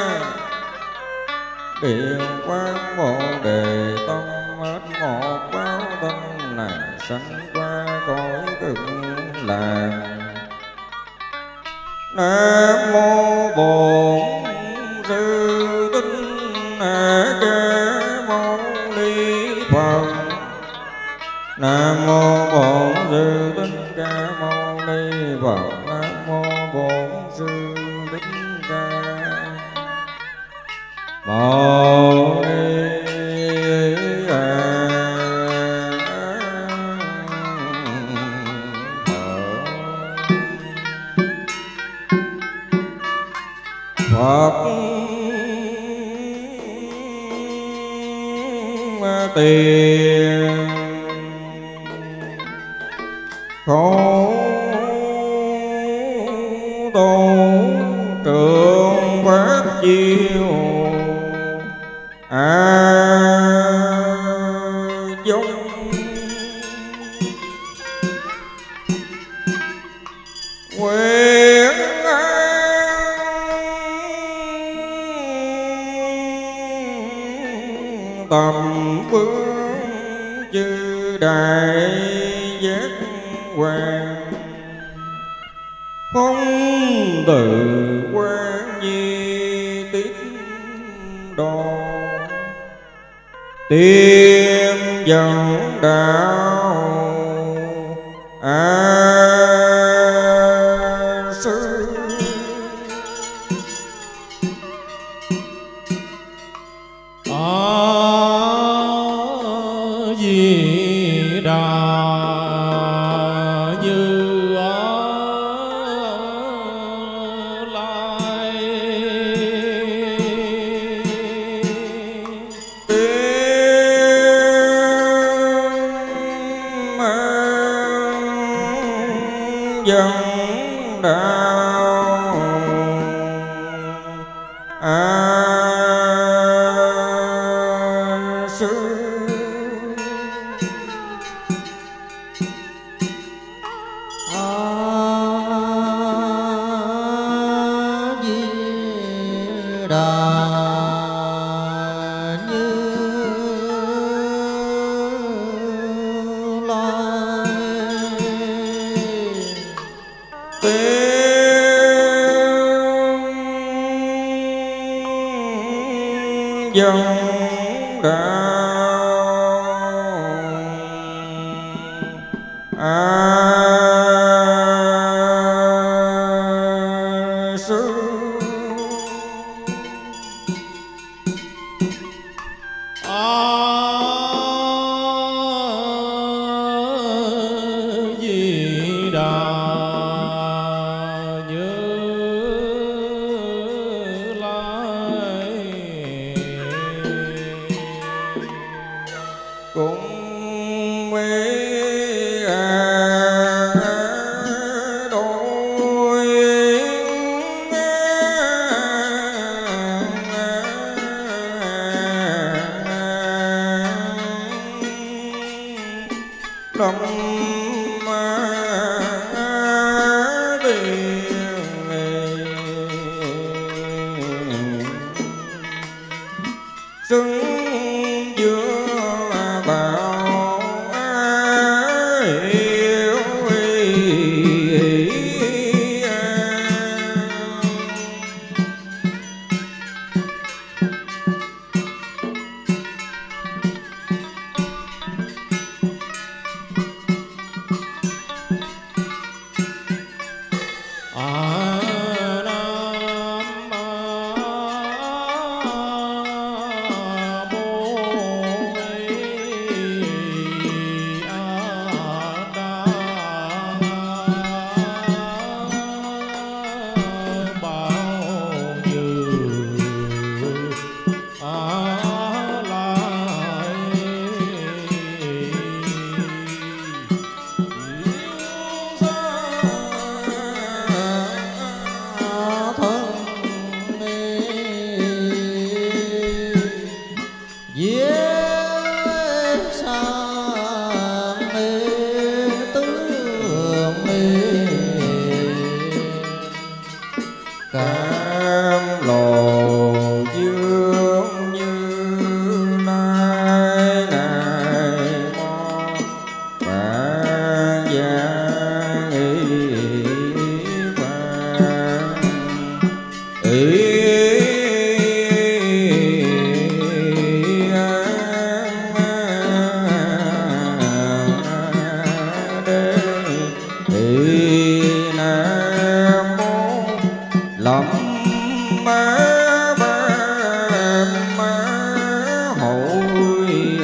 điều quán bồ đề tông hết một báo thân này sanh qua cõi cực lạc. Nam mô Bổn Sư Thích Ca Mâu Ni Phật. Nam mô Bổn Sư Thích Ca Mâu Ni Phật. Nam mô Bổn Sư Thích Ca Mâu Ni Phật. Tiền khổ tổ trường pháp chiêu dung nguyện tầm phương chư đại giác quan phong từ quan nhi tiếp đồ tiêm dẫn đạo sư. Di Đà Như Lai. dân đạo sư. Di Đà Như Lai. Cùng với đôi xứng giữa bảo yêu cam lộ dương như nay này mo vàng vàng lắm má hội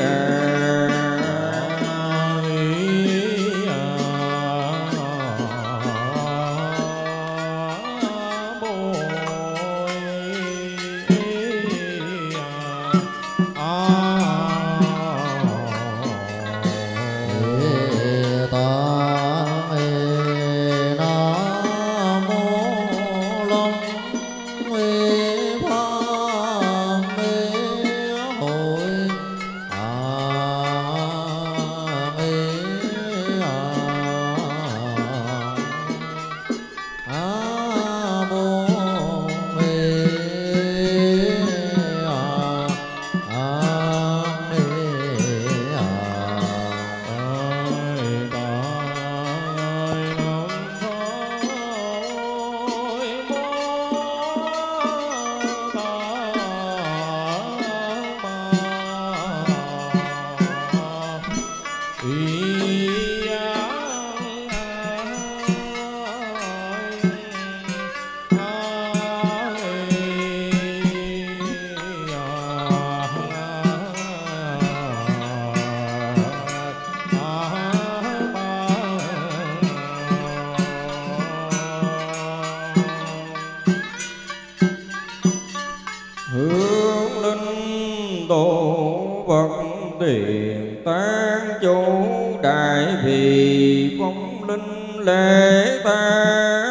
hướng linh tổ vật tiền tán chủ đại vì phong linh lễ tán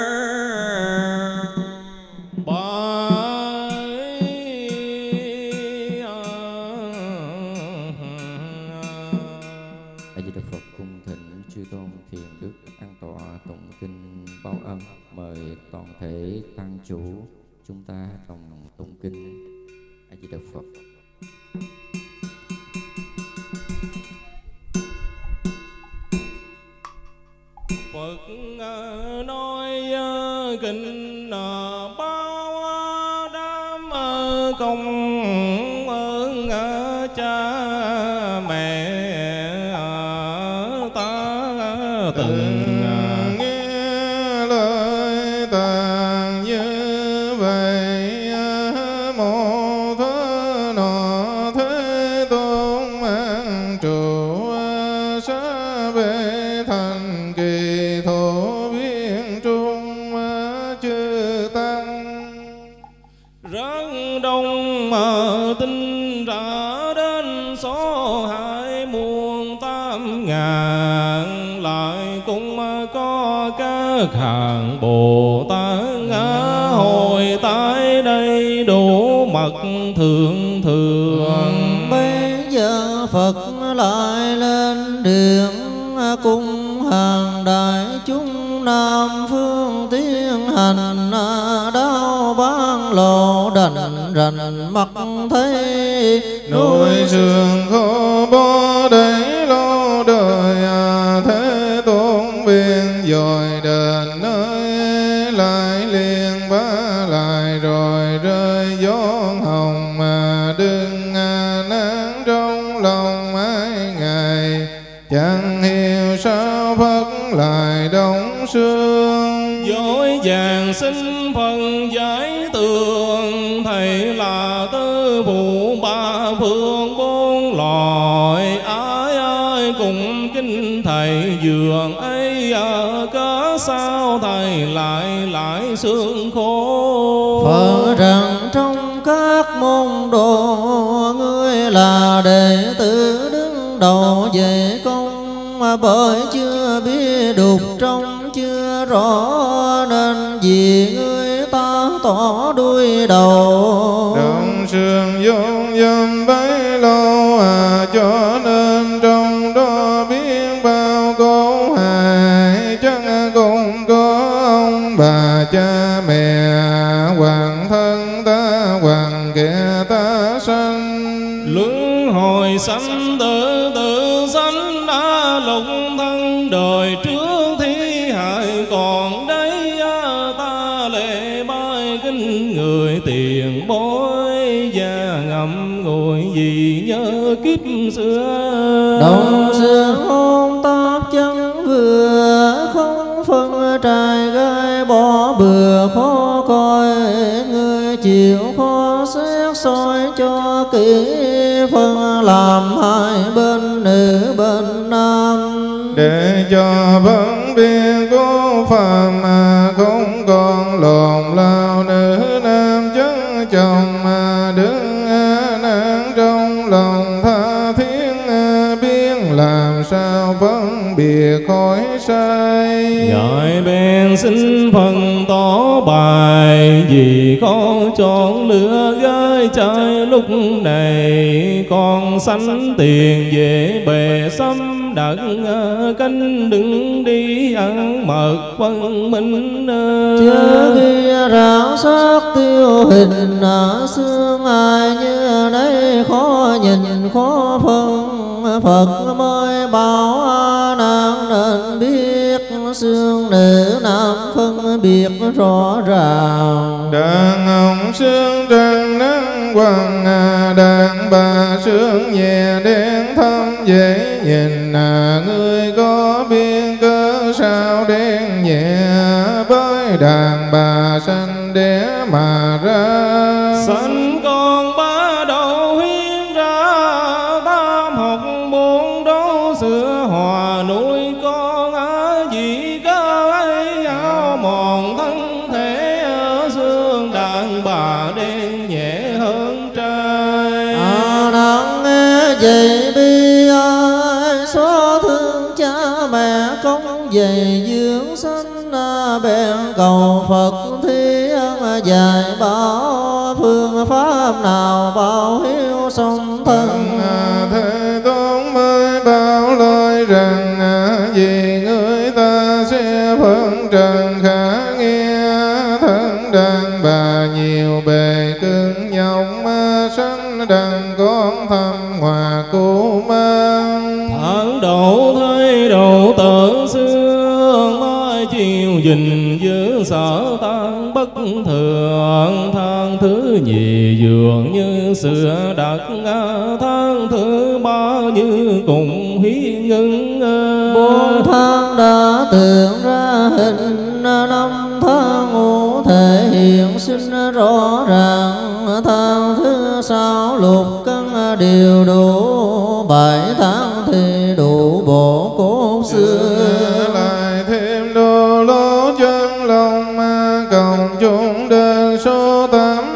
A Di Đà Phật. Cung thỉnh chư tôn thiền đức an tọa tụng kinh báo ân. Mời toàn thể tăng chủ chúng ta đồng tụng kinh. A Di Đà Phật. Phật nói kinh bao đám công tinh ra đến số 28.000, lại cũng có các hàng Bồ Tát hồi tại đây đủ mật thượng thường. Bây giờ Phật lại lên điện cung hàng đại chúng Nam phương tiến hành, đau ban lộ đành rành mắt thấy Núi sườn khô bó đầy lâu đời, Thế Tôn biên dồi đền nơi lại liền bá lại rồi rơi gió hồng mà đừng nắng trong lòng mấy ngày. Chẳng hiểu sao Phật lại đông sương, dối vàng xin phần giải tường, thầy là tư phụ ba phương bốn loài. Ai ai cùng kính thầy dường ấy, cớ sao thầy lại sương khô. Phật rằng trong các môn đồ, ngươi là đệ tử đứng đầu về công, bởi chưa biết đục trong chưa rõ, nên vì ngươi ta tỏ đuôi đầu. Động sườn vốn dâm bấy lâu, cho nên trong đó biết bao câu hài. Chẳng cũng có ông bà cha mẹ, hoàng thân ta hoàng kẻ ta sanh. Luân hồi sanh tự tự sanh, đã lục thân đời trước thi hại còn đây. Ta lệ bái kính người tiền bối, và ngậm ngùi vì nhớ kiếp xưa. Đồng xưa hôn tác chân vừa, không phân trai gai bỏ bừa khó coi. Người chịu khó xét soi cho kỹ, phân làm hai bên nữ bên nam. Để cho vẫn biên cố phạm, không còn lộn lao nữ nam chân chồng. Đứng nan trong lòng tha thiết, biên làm sao phân biệt khỏi sai. Gọi bèn xin phần tỏ bài, vì con chọn lựa gái trai lúc này. Con sanh tiền về bề xăm đặt, canh đừng đi ăn mật phân minh. Chưa khi rạng sát tiêu hình, xương ai như đấy khó nhìn khó phân. Phật mới bảo nàng nên biết, xương nữ nam phân biệt rõ ràng. Đàn ông xương trăng nắng quang, đàn bà xương nhẹ đen thâm dễ nhìn. Ngươi có biết cớ sao đen nhẹ, với đàn bà sanh đẻ mà ra. Sanh con ba đầu hiến ra, tam học bốn đấu sữa hòa nuôi con. Vì cớ ấy áo mòn thân thể, xương đàn bà đen nhẹ hơn trai. Đang nghe vậy bi ai xóa thương cha mẹ, công về dưỡng sanh bèn cầu Phật thiên dạy bảo. Phương pháp nào bảo hiếu song thân, Thế Tôn mới bảo lời rằng, vì người ta sẽ phân trần khả nghe. Thân đàn bà nhiều bề cứng nhọc, sanh đàn con thăm hòa cứu mang. Tháng đầu thấy đầu tự xương, mai chiều gìn giữ sở tan bất thường. Tháng thứ nhì dường như sữa đặc, tháng thứ ba như cùng huy ngưng. 4 tháng đã tưởng ra hình, 5 tháng ngũ thể hiện sinh rõ ràng. Tháng thứ 6 lục căn đều đủ, 7 tháng thì đủ bộ cốt xưa. Lại thêm đồ lỗ chân lòng, cộng chung đơn số 8 muôn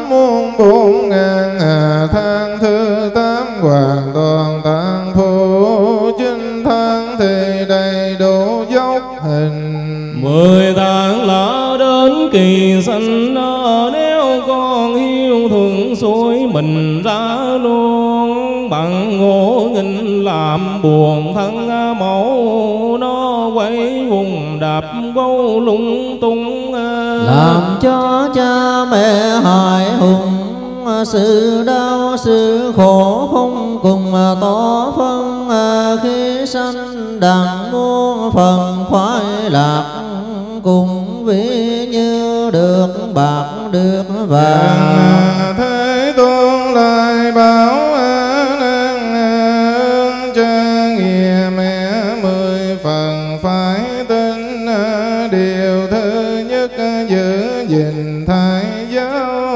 bốn ngàn tháng thứ 8 hoàn toàn tạng phụ, 9 tháng thì đầy đủ dốc hình. 10 tháng lỡ đến kỳ sanh, nếu con hiếu thuận xuôi mình ra luôn. Bằng ngộ nghinh làm buồn thân mẫu, nó quay vùng đạp gấu lung tung. Làm cho cha mẹ hại hùng, sự đau sự khổ không cùng tỏ phân. Khi sanh đặng muôn phần khoái lạc, cùng ví như được bạc được vàng. Thế Tôn lại bảo cha nghĩa mẹ 10 phần phải tin. Điều thứ nhất giữ gìn thai giáo,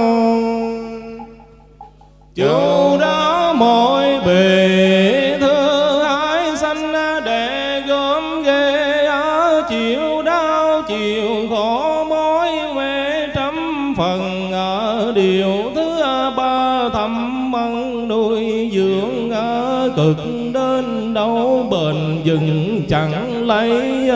Chủ đó mọi bề. Thứ hai sanh để gom ghê, chịu đau chịu khổ mối mê trăm phần. Điều thứ ba thầm măng nuôi dưỡng, cực đến đâu bền vững chẳng lấy.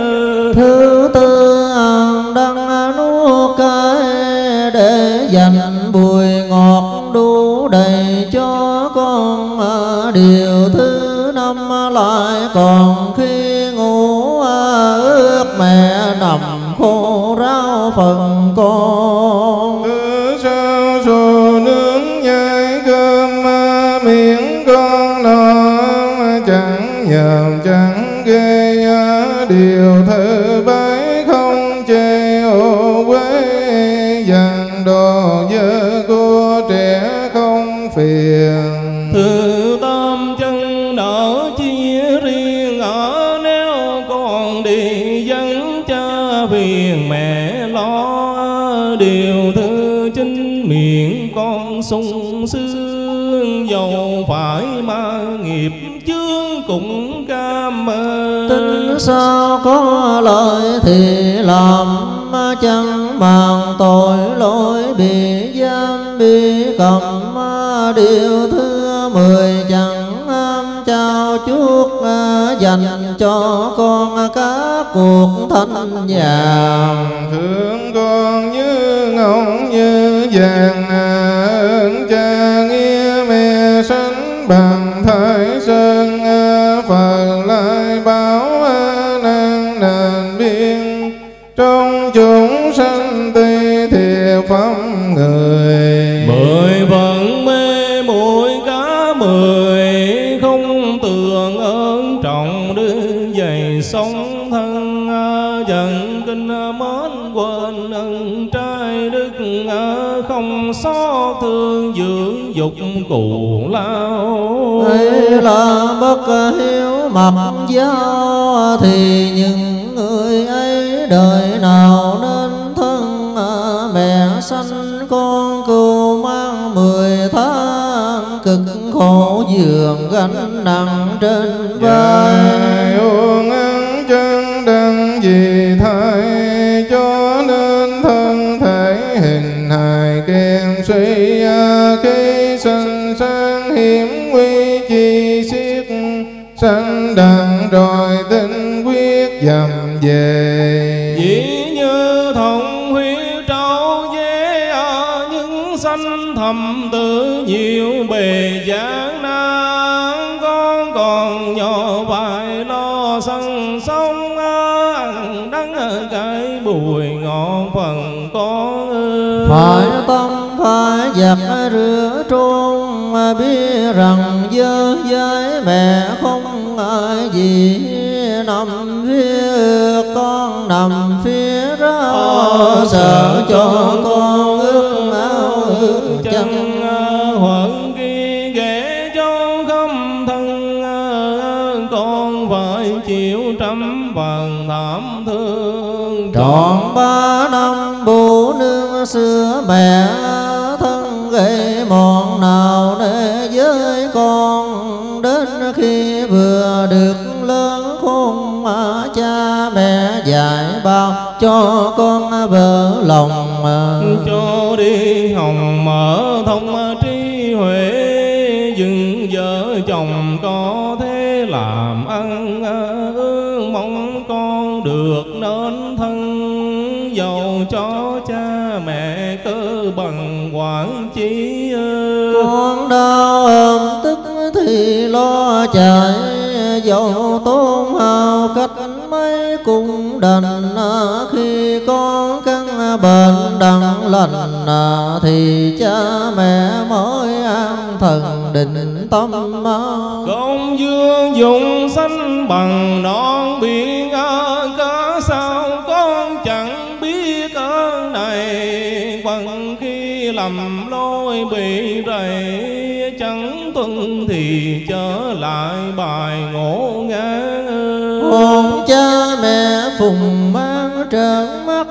Thứ tư ăn đắng nuốt cay, để dành bùi ngọt đủ đầy cho con. Điều thứ năm lại còn khi ngủ, ước mẹ nằm khô ráo phần con. thứ sáu xô nướng nhai cơm, miệng con no chẳng nhờm chẳng ghê. Điều thứ bảy không chê ô quế, dặn đồ dơ của trẻ không phiền. Thứ tam chân đỡ chia riêng, nếu con đi vắng cha phiền mẹ lo. Điều thứ chín miệng con sung sướng, dầu phải mang nghiệp chướng cũng cam. Tính sao có lợi thì làm, chẳng màng tội lỗi bị giam bị cầm. Điều thứ 10 chẳng trao chuốt, dành cho con các cuộc thanh nhàn. Thương con như ngọc như vàng, ơn cha nghĩa mẹ sánh bằng Thái Sơn. Phật lại bảo năng đền biên, trong chúng sanh tuy thiệt pháp người. 10 phần mê muội cá 10, không tường ơn trọng đưa dày sống thân. Dần kinh mến quên ân trai đức, không xót thương dưỡng dục cù lao. Ấy là bất hiếu mặc giáo, thì những người ấy đời nào nên thân. Mẹ sanh con cưu mang 10 tháng, cực khổ giường gánh nặng trên vai. Uổng ăn chân đăng vì thai, cho nên thân thể hình hài kèm suy. Khi sanh sang hiểm nguy chi xiết, sanh đặng rồi tinh quyết dầm về. Chỉ như thông huyết trâu dế, những sanh thầm tự nhiều bề gian nan. Con còn nhỏ phải lo sân sống, ăn đắng cái bùi ngọt phần con. Phải tâm phải giặt rửa trôn, biết rằng dơ dãi mẹ không ai gì. Nằm phía con nằm phía ra, sợ cho con ướt áo ướt chân. Huận ghi ghẻ cho khâm thân, con phải chịu trăm phần thảm thương. Trọn 3 năm bố nương xưa mẹ, thân gây mòn nào để với con. Đến khi vừa được lớn khôn, cha mẹ dạy bao cho con vợ lòng, cho đi hồng mở thông trí huệ, dừng vợ chồng có thế làm ăn, mong con được nên thân, dầu cho cha mẹ cơ bằng quản chi. con đau ôm tức thì lo chạy, dầu tôn hào cách mấy cũng đành, khi con căn bệnh đặng lành, thì cha mẹ mới an thần định tâm. Con dương dùng sanh bằng non biển, cớ sao con chẳng biết ơn này, bằng khi lầm lối bị rầy, chẳng tuân thì trở lại bài ngộ ngang. Hồn cha mẹ phùng mang trợn mắt,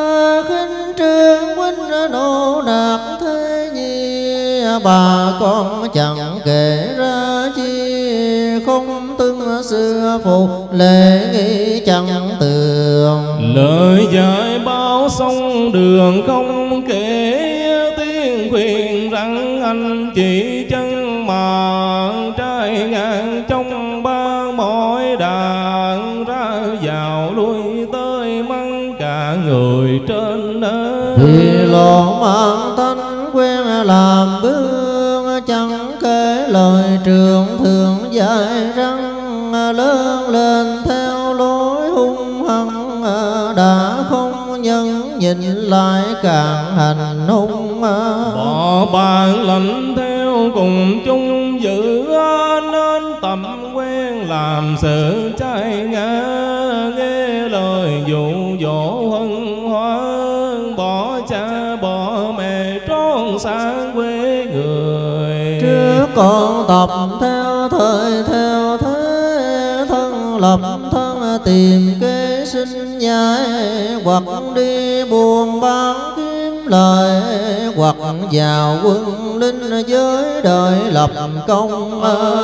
khinh trương huynh nô nạt thế nhi, bà con chẳng kể ra chi, không tương xưa phụ lễ nghĩ chẳng tường. Lời dạy bao sông đường không kể, tiếng khuyên rằng anh chị chân mà, trai ngang trong ba mỗi đàn, ra vào lui tới mắng cả người trên nơi. Thì lộ mang thanh quen làm bước, chẳng kể lời trường thường dạy răng, lớn lên theo lối hung hăng, đã không nhân nhìn lại càng hành hung. Bỏ bản lãnh theo cùng chung giữ, nên tầm quen làm sự trái ngã, nghe lời dụ dỗ hân hoan, bỏ cha bỏ mẹ trốn xa quê người. Trước con tập theo thời theo thế, thân lập thân tìm kế sinh nhai, hoặc đi buôn bán kiếm lời, hoặc vào quân linh giới đời lập công.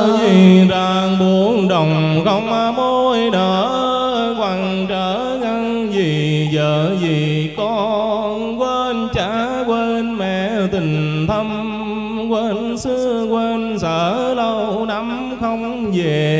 Vì rằng buồn đồng không mối nở, quằn trở ngăn vì vợ vì con, quên cha quên mẹ tình thâm, quên xưa quên sợ lâu năm không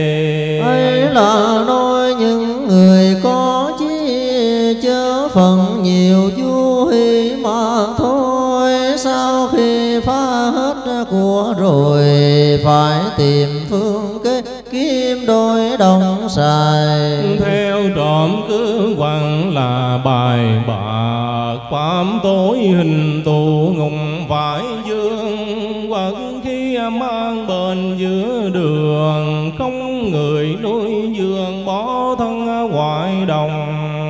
về. Ấy là nói những người có chí, chớ phần nhiều vui mà thôi, sau khi phá hết của rồi, phải tìm phương kế kiếm đôi đồng xài. Theo trộm cứ quăng là bài bạc, phạm tối hình tù ngùng phải dương, hoặc khi mang bên giữa đường, không người nuôi giường bỏ thân ngoại đồng.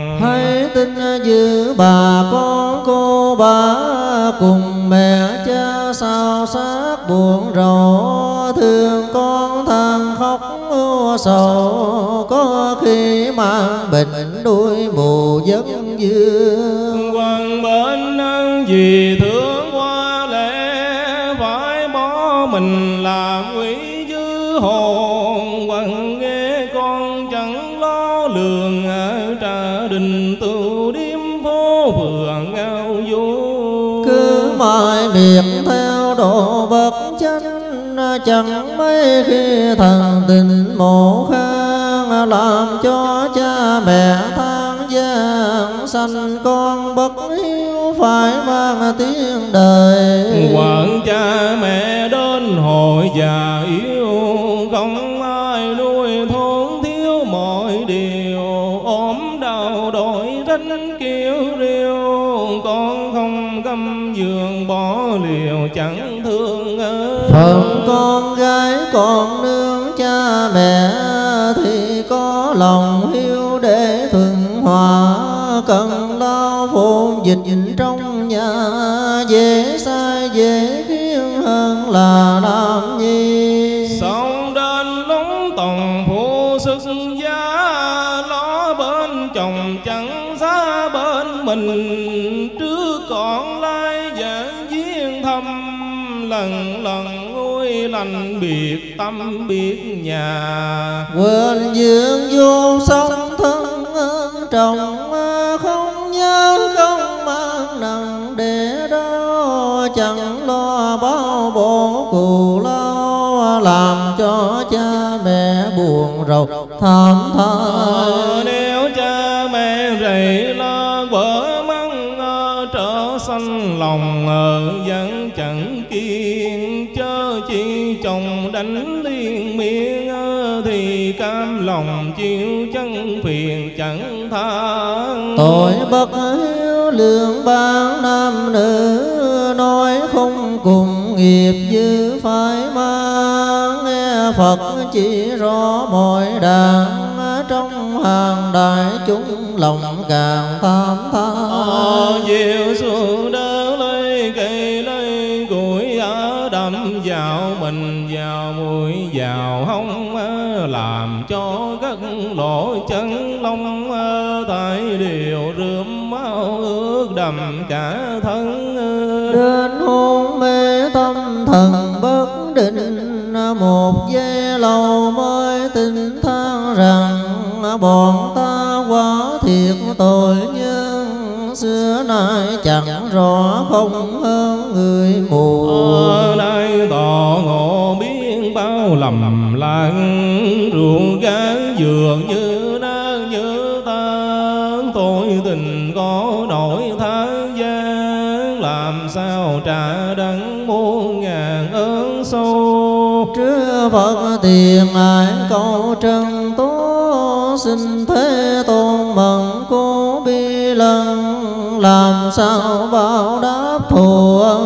Hãy tin giữ bà con cô bá, cùng mẹ cha sao sát buồn rầu, thương con than khóc sầu, có khi mang bệnh đuôi mù dân dương. Quần bên ăn vì thương qua lễ, phải bỏ mình làm quỷ dư hồn, quần nghe con chẳng lo lường, trà đình tu điếm phố phường ngao du. Cứ mãi miệt theo độ bất chánh, chẳng mấy khi thần tình mộ khang, làm cho cha mẹ than gian, sanh con bất hiếu phải mang tiếng đời. Quản cha mẹ đến hội già yếu, không ai nuôi thốn thiếu mọi điều, ốm đau đổi rách kêu riêu, con không găm giường bỏ liều chẳng thương ơi. Phận con gái con nương cha mẹ, thì có lòng hiếu để thuận hòa, cần lo phồn dịch trong nhà, dễ sai dễ khiến hơn là nam nhi. Xong đến lúc tòng phụ sức giá, lo bên chồng chẳng giá bên mình, trước còn lai giảng viên thăm, lần lần ngôi lành biệt tâm biết nhà. Quên dưỡng vô sông thân chồng, không nhớ không mang nặng để đó, chẳng lo bao bổ cù lao, làm cho cha mẹ buồn rầu thảm than. Nếu cha mẹ rầy la vỡ mắng trở sanh lòng, vẫn chẳng kiên chớ chi chồng đánh liên miên, thì cam lòng chịu chân phiền chẳng than. Tội bất hiếu lương ban nam nữ, nói không cùng nghiệp dư phải mang. Nghe Phật chỉ rõ mọi đàn, trong hàng đại chúng lòng càng tham than. Diệu xuân đỡ lấy cây lấy củi, đâm vào mình vào mũi vào hông, làm cho các lỗ chân lông, tại điều rượm máu ướt đầm cả thân. Đến hôn mê tâm thần bất định, một giây lâu mới tin than rằng bọn ta quá thiệt tội nhân. Xưa nay chẳng rõ không hơn người mù, nay tỏ ngộ biến bao lầm lặng, ruộng gán dường như nát như tan. Tôi tình có nổi tháng gian, làm sao trả đắng muôn ngàn ơn sâu. trước Phật tiền ai câu trần tố, xin thế tôn mừng cô bi lần. Làm sao báo đáp thù ân,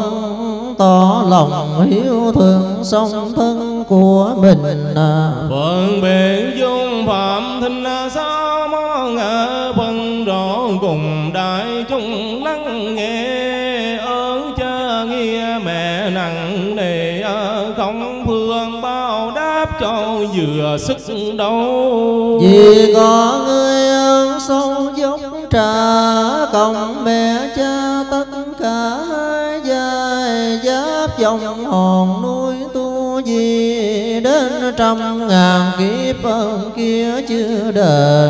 tỏ lòng hiếu thương song thân của mình. Phận bệ dung phạm thinh sao mong phân rõ cùng đại chúng lắng nghe. Ơn cha nghĩa mẹ nặng nề, không phương bao đáp cho vừa sức đâu. Vì có người ơn sâu dốc trả, cộng mẹ cha tất cả hai vai. Giáp dòng hòn núi tu gì, đến trăm ngàn kiếp ơn kia chưa đền.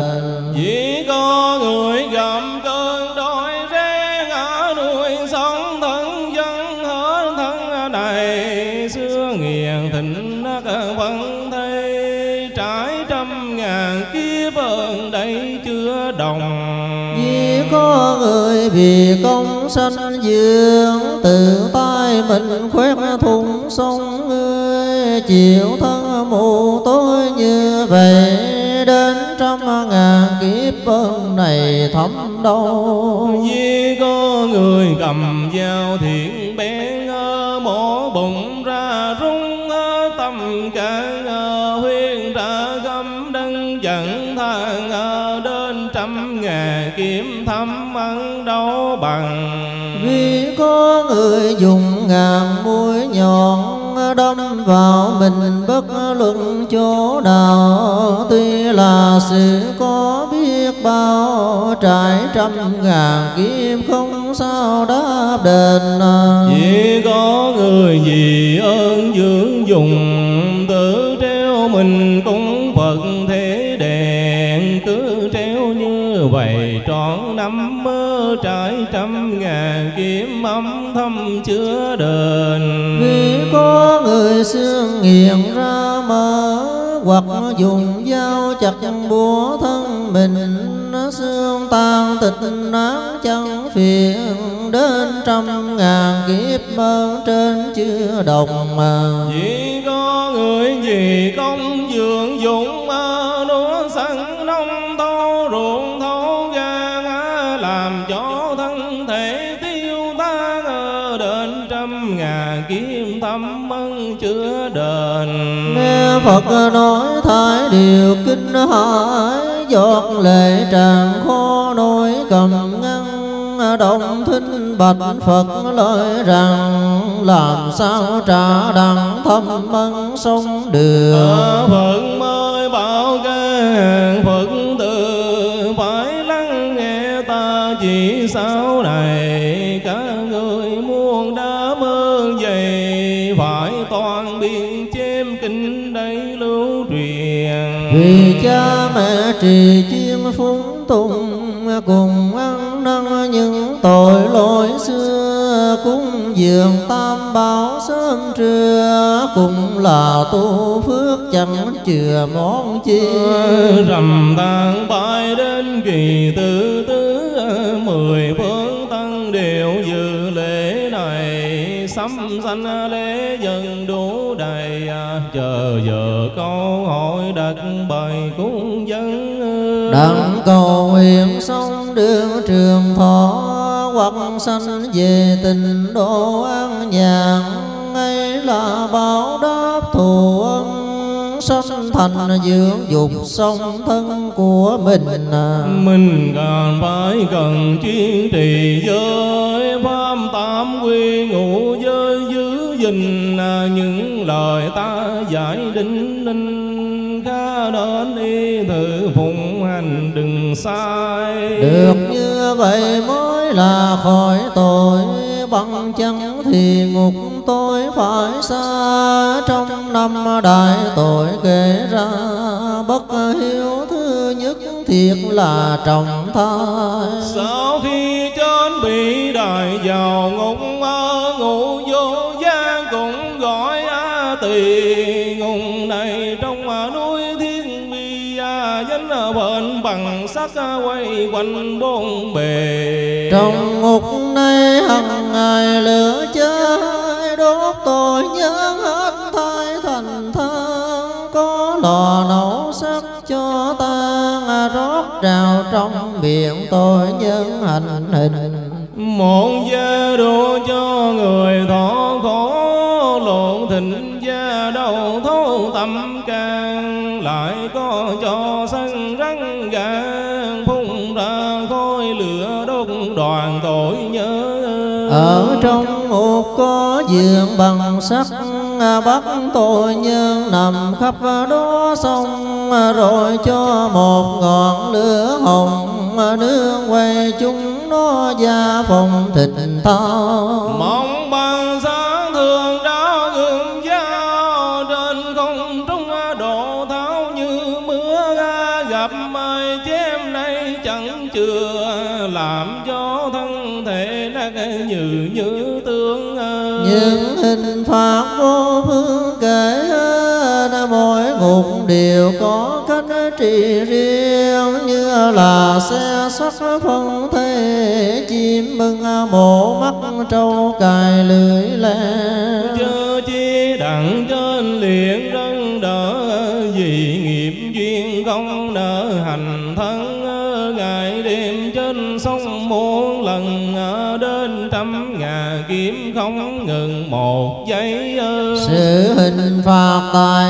Chỉ có người gặp cơn đói rét, nuôi sống thân dân hết thân này. Xưa nghiền thịnh nát vẫn thấy, trải trăm ngàn kiếp ơn đây chưa đồng. Vì có người vì công sanh dưỡng, tự tay mình khoét thùng sông ngươi. Chịu thân mù tối như vậy, đến trăm ngàn kiếp ơn này thấm đâu. Vì có người cầm dao thiện bén, mổ bụng ra rung tâm can. Huyên ra găm đấng chẳng than, đến trăm ngàn kiếm thăm ăn đâu bằng. Vì có người dùng ngàn mũi nhọn, đâm vào mình bất luận chỗ nào. Tuy là sự có biết bao, trải trăm ngàn kiếp không sao đáp đền. Chỉ có người vì ơn dưỡng dùng, tự treo mình cũng Phật thế đèn. Cứ treo như vậy trọn năm mơ, trải trăm ngàn kiếm âm thầm chứa đền. Vì có người xương nghiền ra mở, hoặc dùng dao chặt búa thân mình. Xương tan thịt nát chẳng phiền, đến trăm ngàn kiếp ơn trên chưa đồng. Chỉ có người vì công dưỡng dũng, núa sân nông thâu ruộng thấu gan. Làm cho thân thể tiêu tan, đến trăm ngàn kiếp thâm ân chứa đền. Nghe Phật nói thái điều kinh hãi, giọt lệ tràn khó nỗi cầm ngăn. Động thinh bạch Phật lời rằng, làm sao trả đặng thâm ân sống được. Phật mới bảo các Phật tử phải lắng nghe ta chỉ sau này. Các người muốn đáp ơn vậy, phải toàn biên chém kinh đây lưu truyền. Vì cha mẹ trì chuyên phúng tùng, cùng ăn năn tội lỗi xưa, cúng dường tam bảo sớm trưa, cũng là tu phước chẳng chừa món chi. Rằm tháng 7 đến kỳ thứ tư, 10 phương tăng đều dự lễ này, sắm sanh lễ dân đủ đầy, chờ giờ câu hỏi đặt bài cúng dân. Đặng cầu nguyện sống đường trường thọ, hoặc sanh về tình độ an nhàn, ấy là báo đáp thù ân, sanh thành dưỡng dục song thân của mình. Mình càng phải cần chuyên trì giới pháp tam quy ngũ giới, giữ gìn những lời ta giải đinh ninh, khá nên y thử phụng hành đừng sai. Được như vậy mới là khỏi tội, bằng chẳng thì ngục tôi phải xa. Trong năm đại tội kể ra, bất hiếu thứ nhất thiệt là trọng thai. Sau khi chết bị đại vào ngục, ngủ vô gian cũng gọi tỳ. Ngục này trong núi Thiên Vi, danh bệnh bằng sắc quay quanh bốn bề. Trong ngục này hằng ngày lửa cháy, đốt tội nhân hết thai thành than. Có lò nấu sắc cho tan, rót trào trong miệng tội nhân hành hình. Một gia độ cho người thọ khổ, lộn thịnh gia đầu thấu tâm can. Lại có cho sân rắn gan, phun ra khói lửa đốt đoàn tội nhớ. Ở trong ngục có giường bằng sắt, bắt tội nhân nằm khắp đó xong, rồi cho một ngọn lửa hồng, nương quay chúng nó ra phòng thịt thao. Mong bằng sáng thường đã gương giao, trên không trung độ tháo như mưa. Gặp mây chém này chẳng chừa, làm cho thân thể nát như tương. Những hình phạt vô phương kể, mỗi ngục đều có cách trị riêng. Như là xe sắt phân thế, chim bưng mổ mắt trâu cài lưỡi len. Chớ chi đặng trên liền răng đỡ, vì nghiệp duyên không nỡ hành thân. Ngày đêm trên sông muôn lần, đến trăm ngàn kiếm không ngừng một giây. Sự hình phạt tại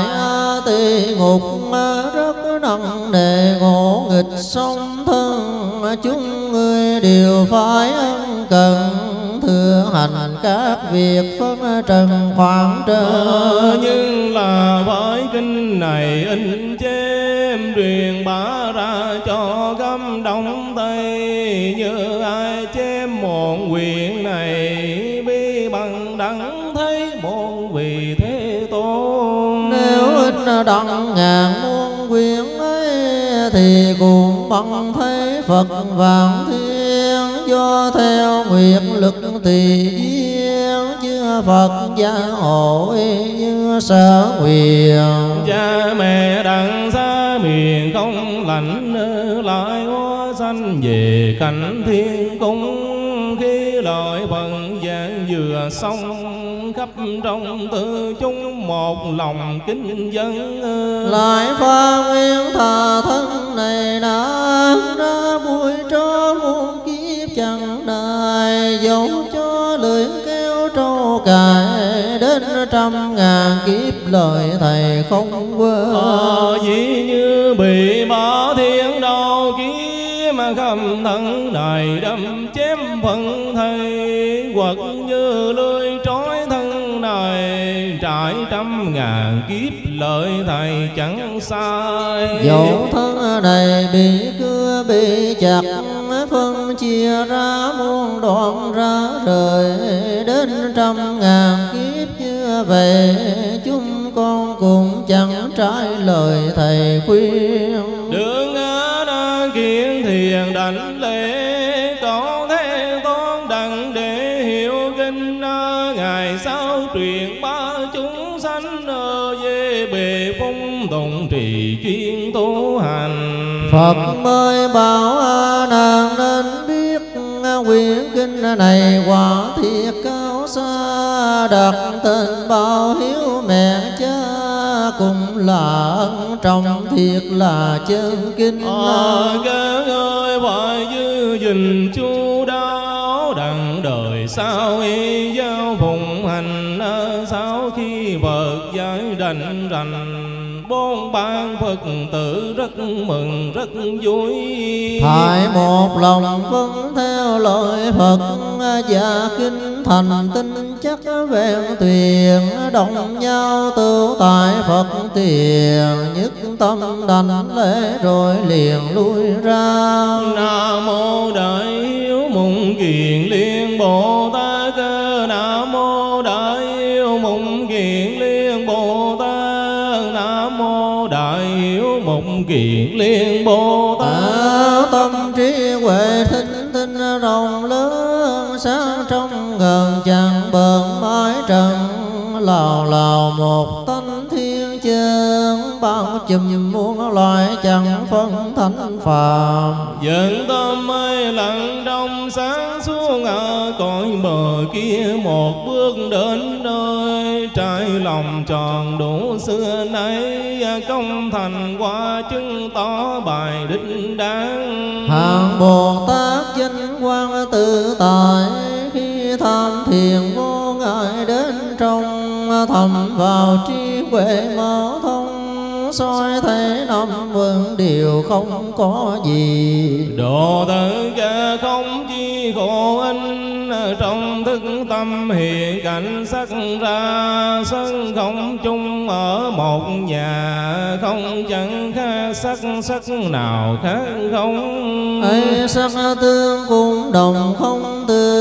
tỳ ngục rất nặng nề, ngộ nghịch song thân. Chúng người đều phải ân cần, thừa hành các việc phân trần khoảng trời. Nhưng là với kinh này in chém, truyền bá ra cho gấm đông tây. Như ai chém một quyền này, bi bằng đắng thấy một vị Thế Tôn. Nếu in đặng ngàn muôn quyển ấy, thì cùng bằng thấy Phật vạn thiên. Do theo nguyện lực tùy duyên, chứ Phật gia hộ như sở nguyện. Cha mẹ đặng xa miền không lạnh, lại hóa sanh về cảnh thiên cung. Khi lời phần gian vừa xong, khắp trong tư chúng một lòng kính dân. Lại pha nguyên thà thân này đã ra bụi tro muôn kiếp chẳng đài. Dẫu cho lưỡi kêu trâu cài, đến trăm ngàn kiếp lời thầy không quên. Dĩ như bị bỏ thiên đầu kiếm, khắp thân này đâm chém phận thầy. Hoặc như lưỡi trói thân này, trải trăm ngàn kiếp lợi thầy chẳng sai. Dẫu thân này bị cưa bị chặt, phân chia ra muôn đoạn ra rời. Đến trăm ngàn kiếp như vậy, chúng con cũng chẳng trái lời thầy khuyên. Đường đa kiện thiền đảnh lễ, có thế tôn ngày sau truyền ba chúng sanh về bề phong tụng trì chuyên tu hành. Phật mới bảo A Nan nên biết quyển kinh này quả thiệt cao xa, đặt tên bao hiếu mẹ cha cũng là ân trọng, thiệt là chân kinh. Các ơi phải giữ gìn chu đáo, đặng đời sau y giao phụng hành. Sau khi Phật giải đảnh rành, bốn ban Phật tử rất mừng rất vui. Phải một lòng vâng theo lời Phật, và kinh thành tinh chắc vẹn tuyền. Đồng nhau tự tại Phật tiền, nhất tâm đảnh lễ rồi liền lui ra. Nam mô Đại Hiếu Mộng Kiền Liên Bồ Tát. Nam mô Đại Hiếu Mộng Kiền Liên Bồ Tát. Nam mô Đại Hiếu Mộng Kiền Liên Bồ Tát. Tâm trí huệ thinh tinh rộng lớn, sáng trong gần chẳng bờn mái trần. Lào lào một tánh thiên chân, bao trùm muôn loài chẳng phân thánh phàm. Dẫn tâm mây lặng trong sáng xuống ở cõi bờ kia, một bước đến nơi trái lòng tròn đủ xưa nay. Công thành qua chứng tỏ bài đích đáng. Hạng Bồ Tát danh quang tự tại, khi tham thiền vô ngại đến trong. Thầm vào trí huệ mở thông, soi thấy năm vườn điều không có gì. Độ tất cả không chi khổ anh, trong thức tâm hiện cảnh sắc ra. Sân không chung ở một nhà, không chẳng khác sắc nào khác không. Ấy sắc tương cũng đồng không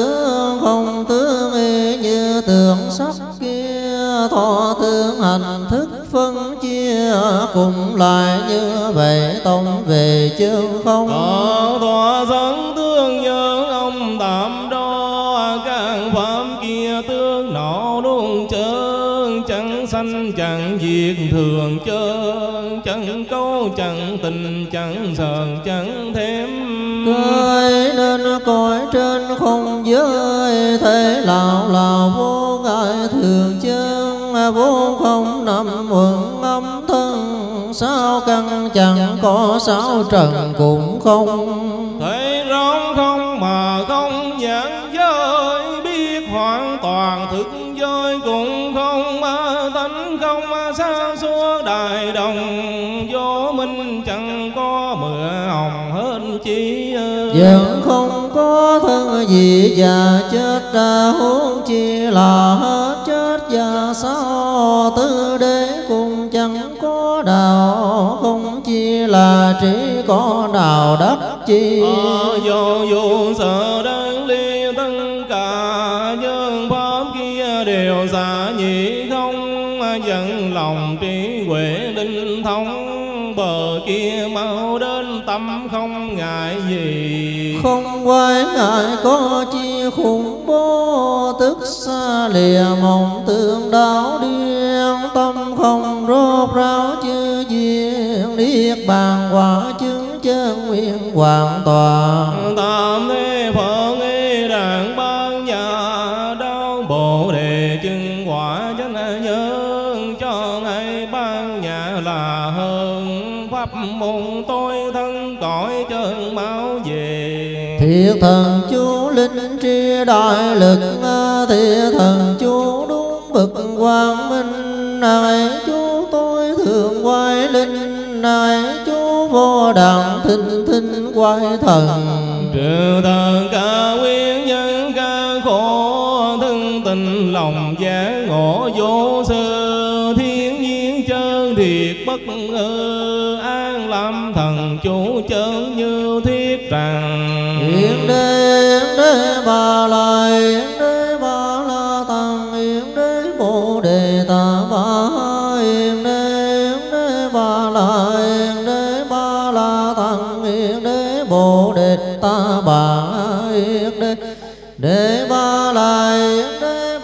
tương y như tượng sắc kia. Thọ tương hành thức phân chia, cùng lại như vậy tông về chân không. Thọ dẫn tương nhân ông tạm đo, các pháp kia tương nọ luôn chơn. Chẳng sanh chẳng diệt thường chơn, chẳng câu chẳng tình chẳng sờn chẳng thêm. Cơi nên cõi trên không giới, thế lào lào vô ngại thường chân. Vô không năm uẩn âm thân, sao căn chẳng có sao trần cũng không. Thấy rõ không mà không giảng giới, biết hoàn toàn thực giới cũng không. Tánh không xa xua đại đồng, vô minh chẳng có mưa hồng hơn chi. Vẫn không có thân gì và chết ra, huống chi là hết chết và sao. Tư đế cũng chẳng có đạo, không chi là chỉ có nào đắc chi. Vô sợ đáng ly tất cả nhân pháp kia đều xả nhị không. Dẫn lòng trí huệ linh thông, bờ kia mau đến tâm không ngại gì. Không quay ngại có chi khủng bố, tức xa lìa mộng tương đáo điên. Tâm không rốt ráo chư duyên, niết bàn quả chứng chân nguyên hoàn toàn. Tam thế Phật nghi đàn ban nhà, đau Bồ đề chứng quả chánh nhân. Cho ngày ban nhà là hơn, pháp môn tôi thân cõi chân máu về. Thiệt thần chú linh tri đại lực, thiệt thần chú đúng bậc quang minh. Này chú tôi thường quay linh, này chú vô đẳng thinh thinh quay thần. Trừ tất cả nguyên nhân ca khổ, thân tình lòng giác ngộ vô sư. Thiên nhiên chân thiệt bất ngờ, an lâm thần chủ chân như thiết rằng. Yến đế bà la, yến đế bà la tăng, yến đế bồ đề ta bà. Yến đế bà la, yến đế bà la tăng, yến đế bồ đề ta bà. Yến đế bà la, yến đế bà la.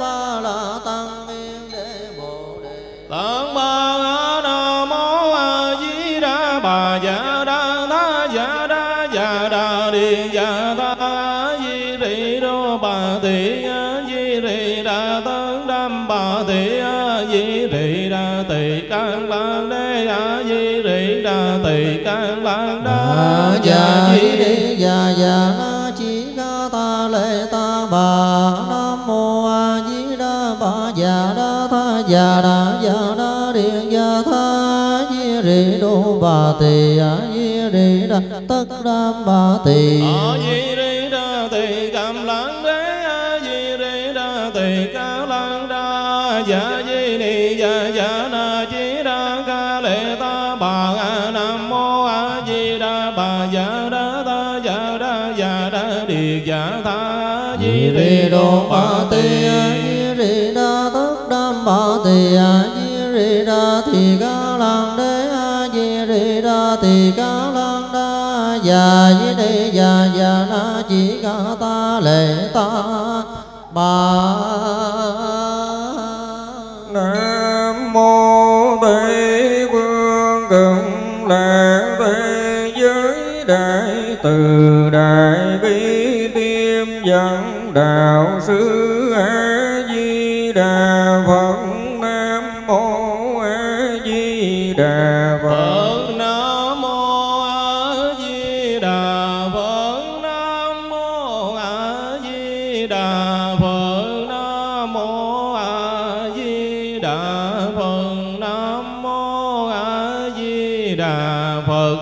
tăng yên đế bồ đề. Tạng ba nam mô A Di Đà Bà Dạ Đa Tha Dạ Đa Dạ Đa Điện Dạ Tha A Di Rị Đô Bà Tỳ A Di Rị Đà Tăng Đam Bà Tỳ A Di Rị Đà Tỳ Can Lan Đế A Di Rị Đà Tỳ Can Lan Đa Dạ Di Đế Dạ Dạ Na Chi Ca Ta Lệ Ta Bà. Nam mô A Di Đà Bà Dạ Đa Tha Dạ Đa Dạ Đa Điện Dạ Tha A Di Rị Đô Bà Tỳ A Di Rị Đà Tất Đam Bà Tỳ A Di Rị Đà Tỳ Cam Lan Đế A Di Rị Đà Tỳ Ca Lan Đa Dạ Di Ni Dạ Dạ Na Chi Đa Ca Lệ Ta Bà. Nam mô A Di Đà Bà Dạ Đa Tha Dạ Đa Dạ Đa Điện Dạ Tha A Di Rị Đô Bà Tỳ A Di Rị Đà Tất Đam Bà Tỳ A Di Rị Đà Thì Ca Lan Đế A Di Rị Đà Thì Ca Lan Đa Dạ Di Đế Dạ Dạ Na Chi Ca Ta Lệ Ta Bà. Nam mô Tây Phương Cực Lạc Thế Giới Đại Từ Đại Bi Tiêm Dẫn Đạo Sư A Di Đà Phật. Nam mô A Di Đà Phật. Nam mô A Di Đà Phật. Nam mô A Di Đà Phật. Nam mô A Di Đà Phật. Nam mô A Di Đà Phật.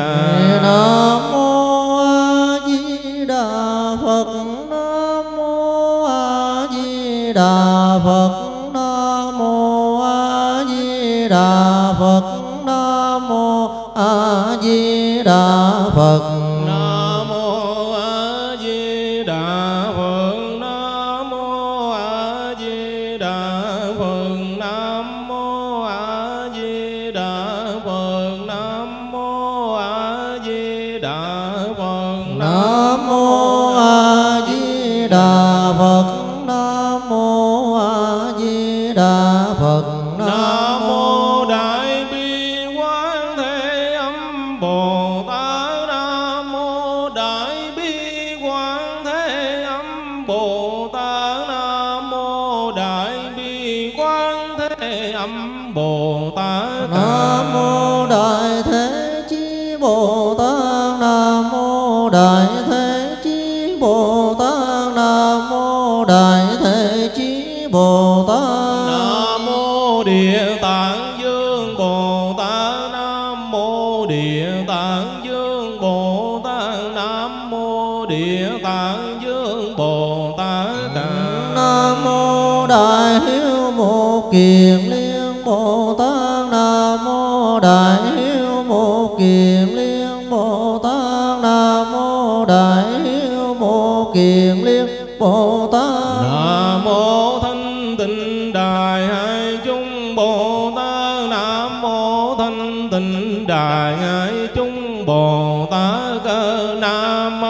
Nam mô A Di Đà Phật. Nam mô A Di Đà Phật. Nam mô A Di Đà Phật. Nam mô A Di Đà Phật. Nam mô A Di Đà Phật. Nam mô A Di Đà Phật. Nam mô A Di Đà Phật. Nam mô A Di Đà Phật. Nam mô A Di Đà Phật. Nam mô A Di Đà Phật. Nam mô Đại Bi Quán Thế Âm Bồ Tát. Nam mô Đại Bi Quán Thế Âm Bồ Tát. Nam mô Đại Bi Quán Thế Âm Bồ Tát. Nam mô Đại Thế Chí Bồ Tát. Nam mô Đại Thế Chí Bồ Tát. Nam mô Đại Thế Chí Bồ Tát. Nam mô Địa Tạng Dương Bồ Tát. Nam mô Địa Tạng Dương Bồ Tát. Nam mô Địa Tạng Dương Bồ Tát. Nam mô Đại Hiếu Một Kiền Liên Bồ Tát. Nam mô Đại Hiếu Một Kiền Liên Bồ Tát. Nam mô Đại Hiếu Một Kiền Liên Bồ Tát. Nam mô Thanh Tịnh Đại Hải Chung Bồ Tát. Nam mô Thanh Tịnh Đại Hải Chung Bồ Tát. Nam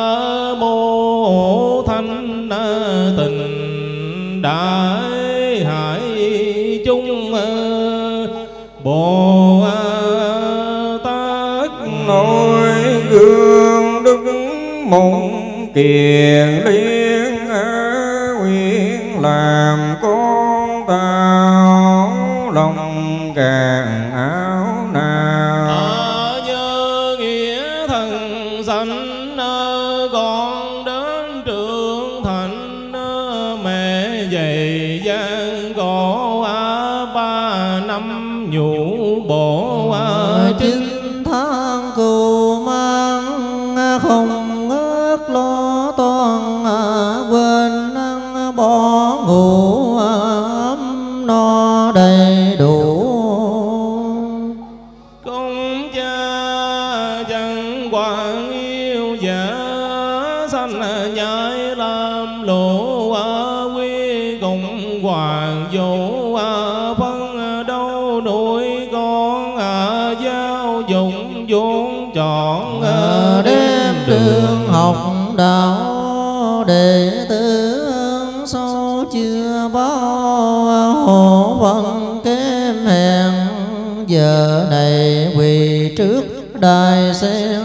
mô Thanh Tịnh Đại Hải Chung Bồ Tát. Noi gương đức mộng kiền liên nguyện làm con tao lòng càng áo nào. Nhớ nghĩa thần sanh con đến trưởng thành mẹ dày gian cổ 3 năm nhũ bộ 9 tháng cù mang không ngớt lo toan quên ăn bỏ ngủ ấm no đầy đủ. Công cha chẳng quản yêu giả sanh nhai làm lộ quy cùng hoàng vũ phân đâu nuôi con giáo dụng vốn chọn Đêm đường học đạo đệ tử ơn sâu chưa bao hộ phận kém hèn, giờ này quỳ trước đài sen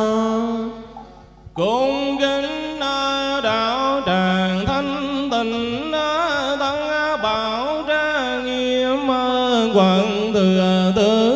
cung kính đạo tràng thanh tịnh tăng bảo trang nghiêm quận thừa tử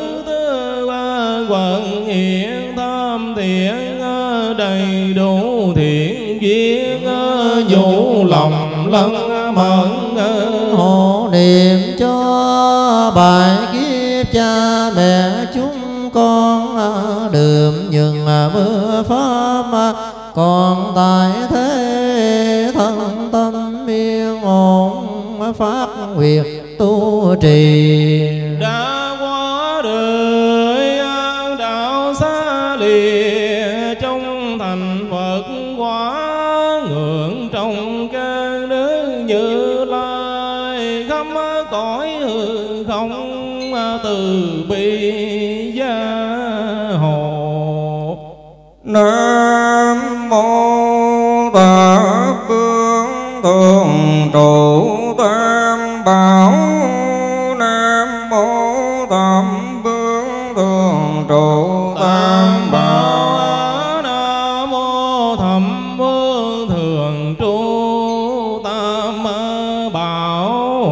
quận hiển tham thiện đầy đủ thiện duyên vũ lòng lân mẫn hộ niệm cho bài kiếp cha mẹ chúng con đượm nhường bữa pháp còn tại thế thân tâm yên ổn phát nguyệt tu trì. Đã qua đời đạo xa lìa trong thành Phật quả ngưỡng trong các nước Như Lai khắp cõi hư không từ bi gia hộ. Nam mô Tát Phương Thường Trụ Tam Bảo. Nam mô Tam Phương Thường Trụ Tam Bảo. Nam mô Thẩm Phương Thường Trụ Tam Bảo.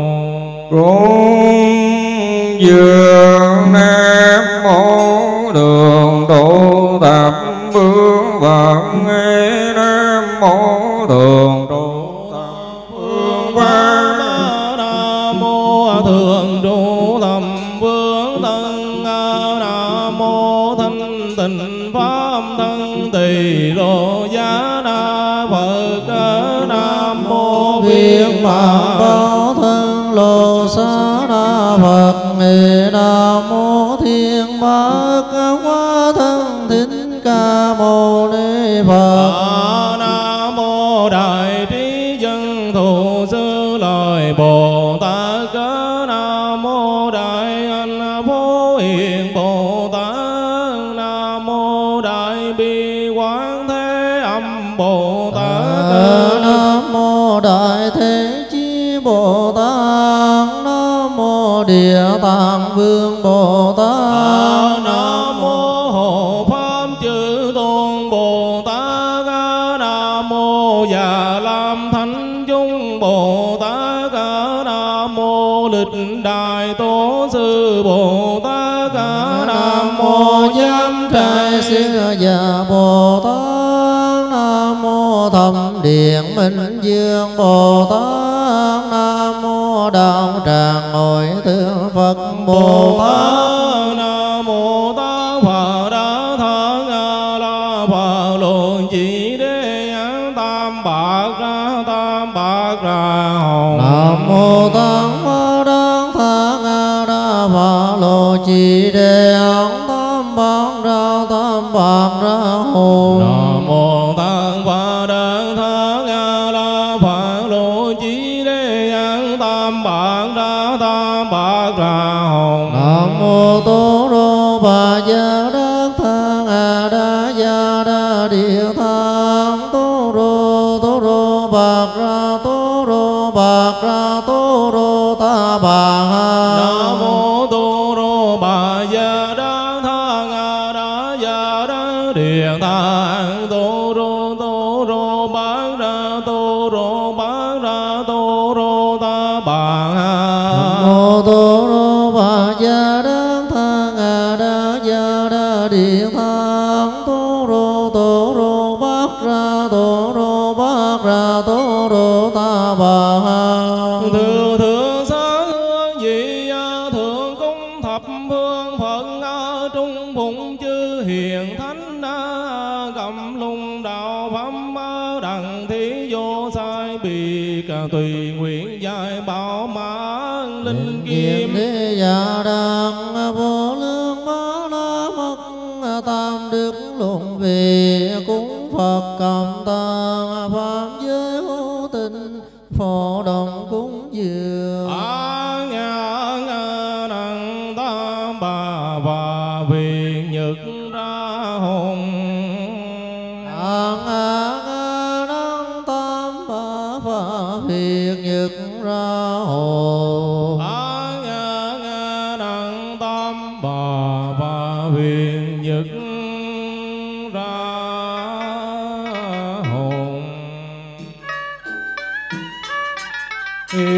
Cung dường Nam mô Đường Trụ Thập Phương Phật. Nam mô Thường Trụ Thập Phương Phật. Nam mô Thường Trụ Thập Phương Thân. Nam mô Thanh Tịnh Pháp Thân Tỳ Lô Giá Na Phật. Nam mô Viên Mạng Bảo thân lô xá na Phật. Nam mô Thiên Bát Quá Thân Thích Ca Mâu Ni Phật. Nam mô Đại Trí Dân Thù Sư Lợi Bồ Tát. Nam mô Đại Anh Phổ Hiền Bồ Tát. Nam mô Đại Bi Quán Thế Âm Bồ Tát. Nam mô Đại Thế Chí Bồ Tát. Nam mô Địa Tạng Vương Bồ Tát. Nam mô Hộ Pháp Chư Tôn Bồ Tát. Nam mô Già Lam Thánh Chúng Bồ Tát. Nam mô Lịch Đại Tổ Sư Bồ Tát. Nam mô Giám Trai Sư Già Bồ Tát. Nam mô Thẩm Điện Minh Dương Bồ Tát. Nam mô Đạo Tràng Hội Thượng Phật Bồ Tát. Nam mô Tát Phật Đà Thắng La Phật Luận Chỉ Đế Tam Bạc Ra Hồng. Nam mô Tát Phật Đà Thắng La Phật Luận Chỉ Đế Tam Bạc Ra Hồng. Nam mô Tát Phật Đà Thắng La Phật Luận Chỉ Đế Tam Bạc Ra Hồng. Nam mô Tô Rô Bà Gia Đắc Thang Đa Gia Đa Địa Thang. Tô Rô Bạc Ra Tô Rô Bạc Ra Tô Rô Ta Bà. Nam mô Tô Rô Bà Gia Đa Thang Đa Gia Đa Địa Thang. Tô Rô Bạc Ra Tô Rô Bạc Ra Tô Rô Ta Bà. Nam mô Tô Rô Bà Gia Đắc Thang Đa Gia Đa Địa Thang. Tô Rô Bạc Ra Tô Rô Bạc Ra Tô Rô Ta Bà. Thừa thượng xá hương vị thượng cung thập phương Phật. Trung phụng chư hiền thánh cầm lung đạo pháp đặng thí vô sai bị cả tùy nguyện dài bảo mãn linh kim. Thế già đàng vô lương bá la mật tam đức luận về cúng Phật cầm tàng pháp giới hữu tình phổ đồng cúng dường. Đăng tam bà và viện nhật ra hồn. Đăng tam bà và viện nhật ra hồn.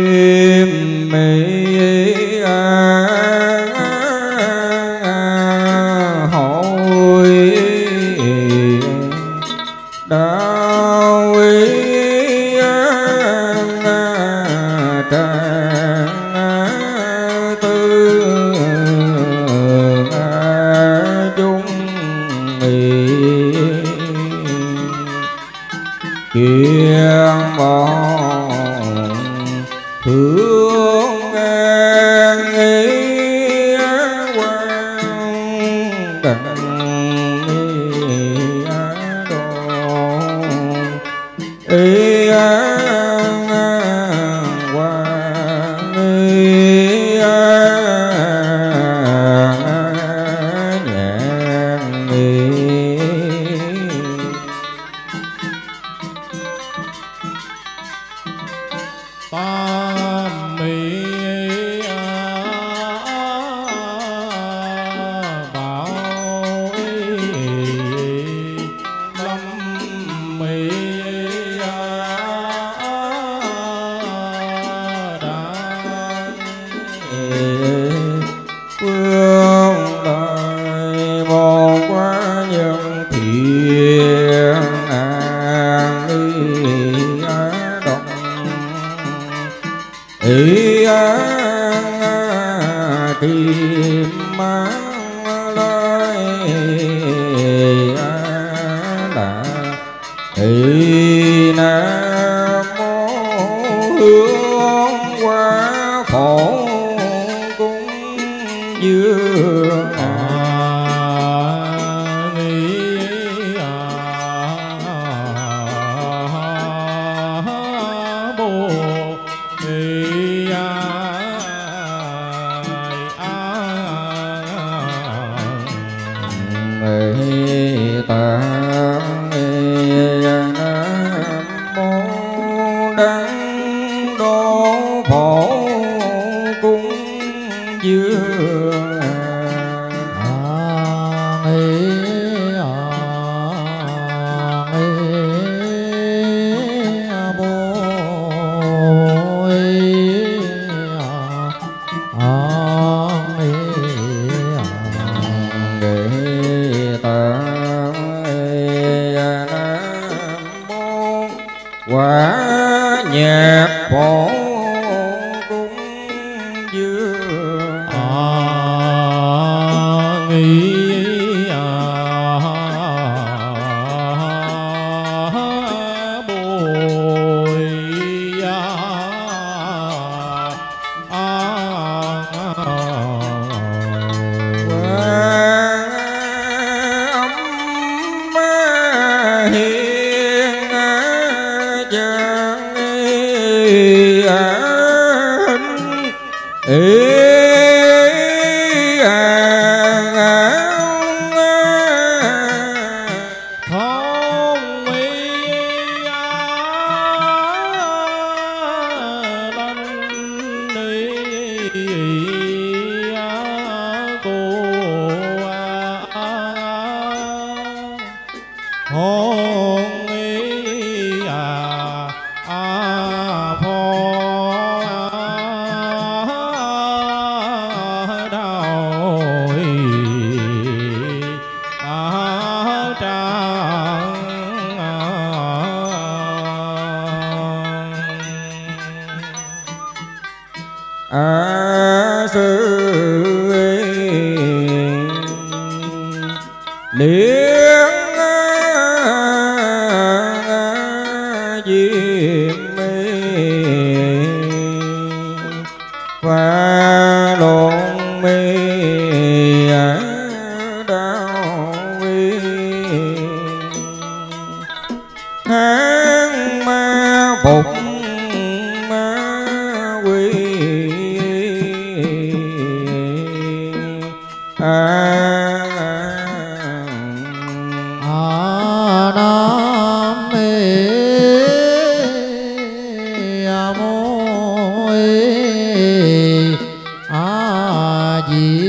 Di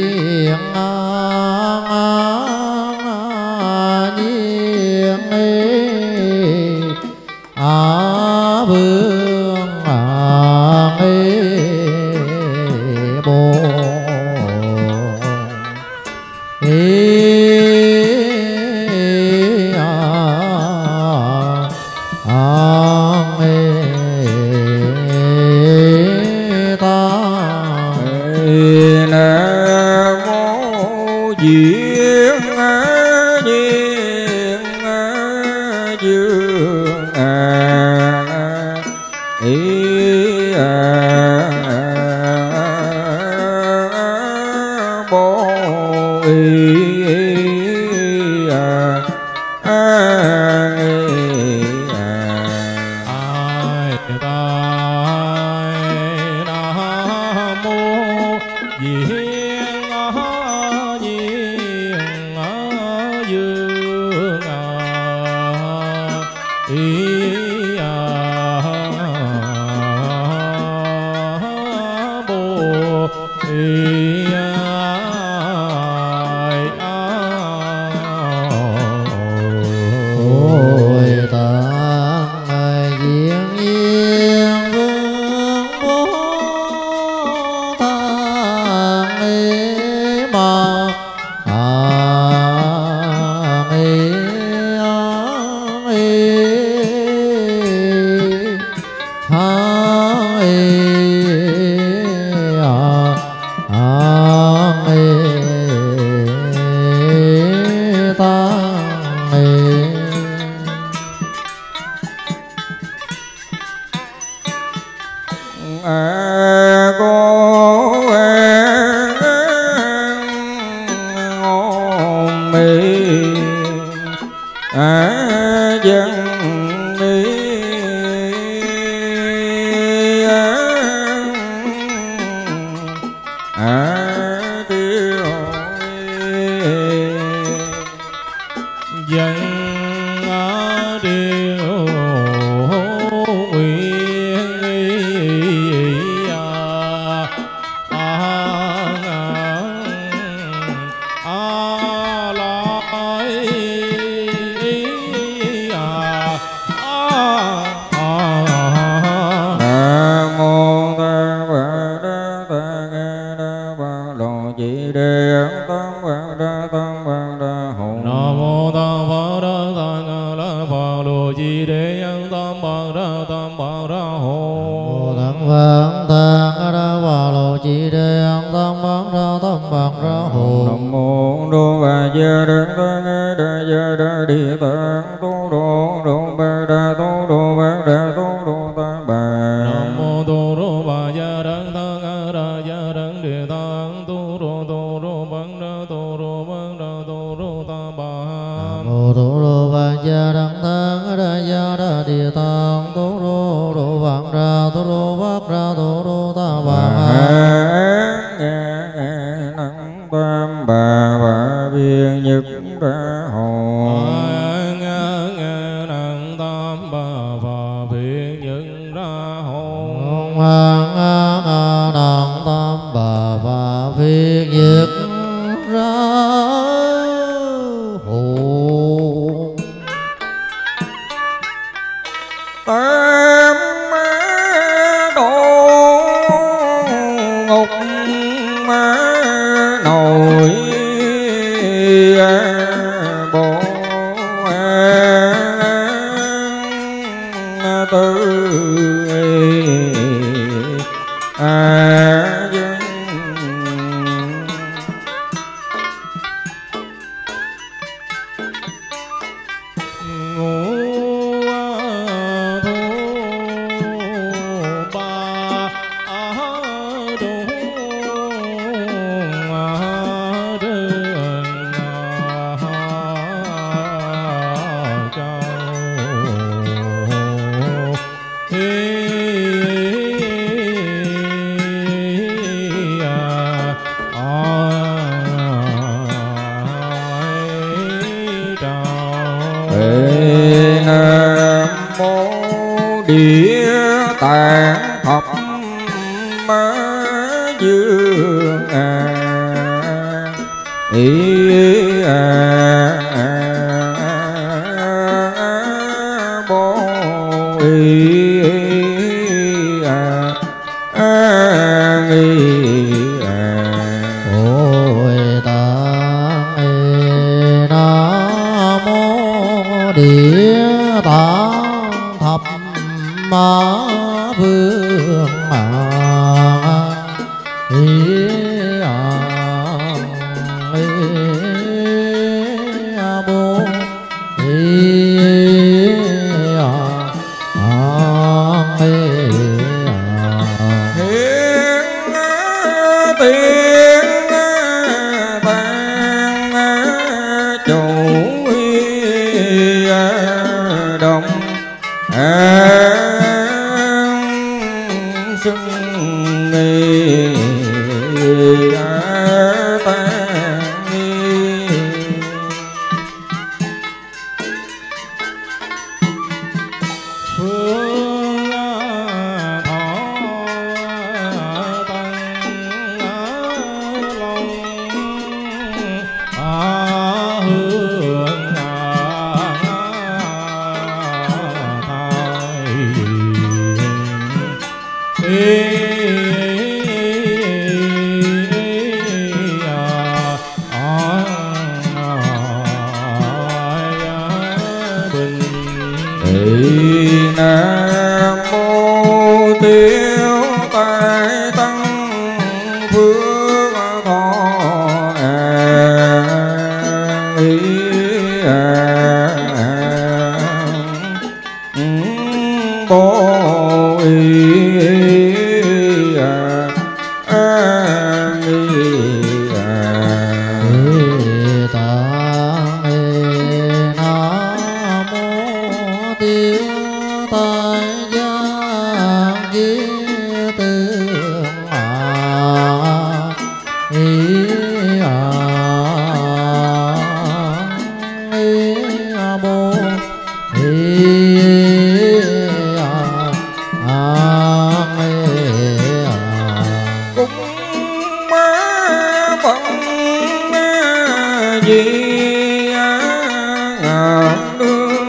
di ngàn đương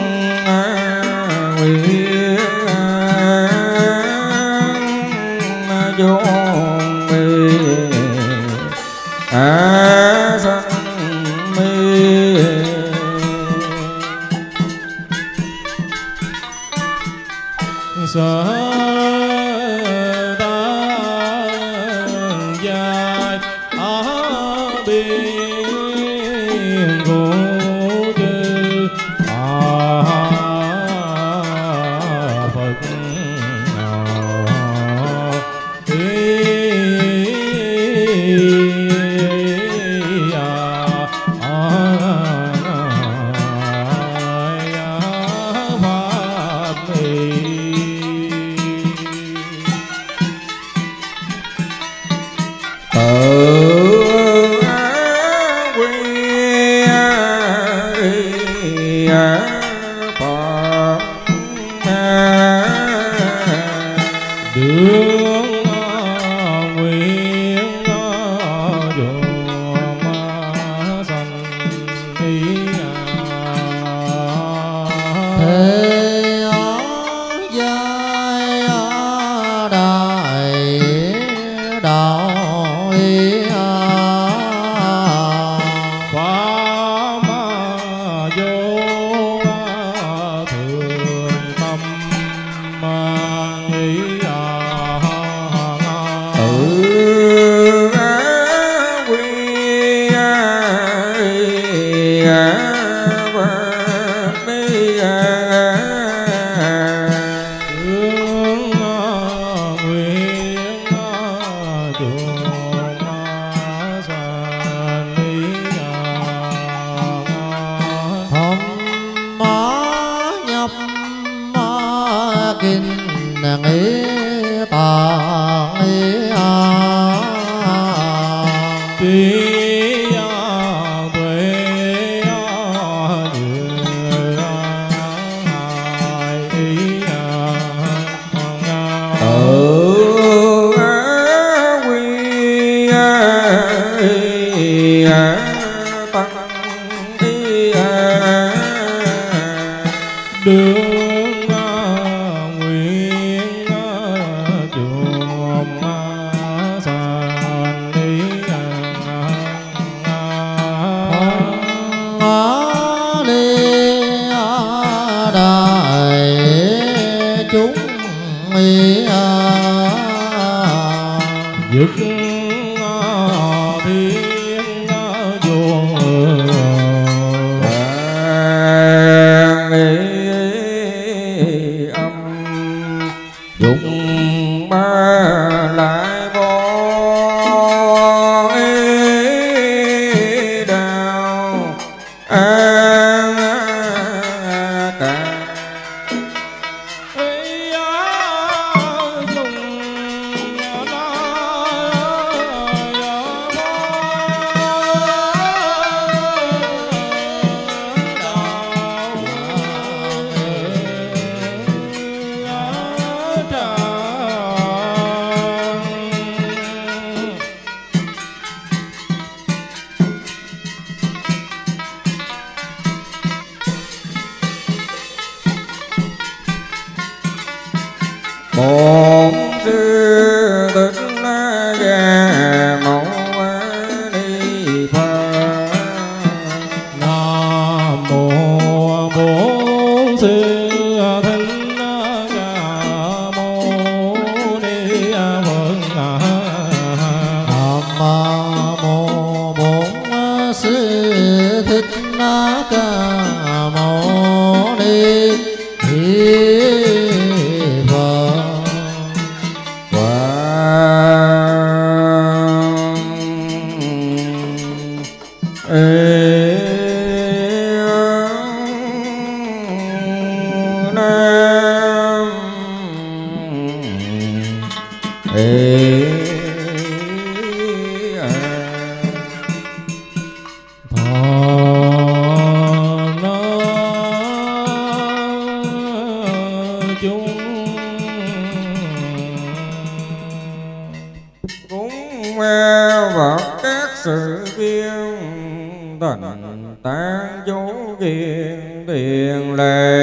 nguyện chốn mi sanh mi sở ta dài ở biên vô chư Phật vật các sự viên thành tán chú kiên tiền lệ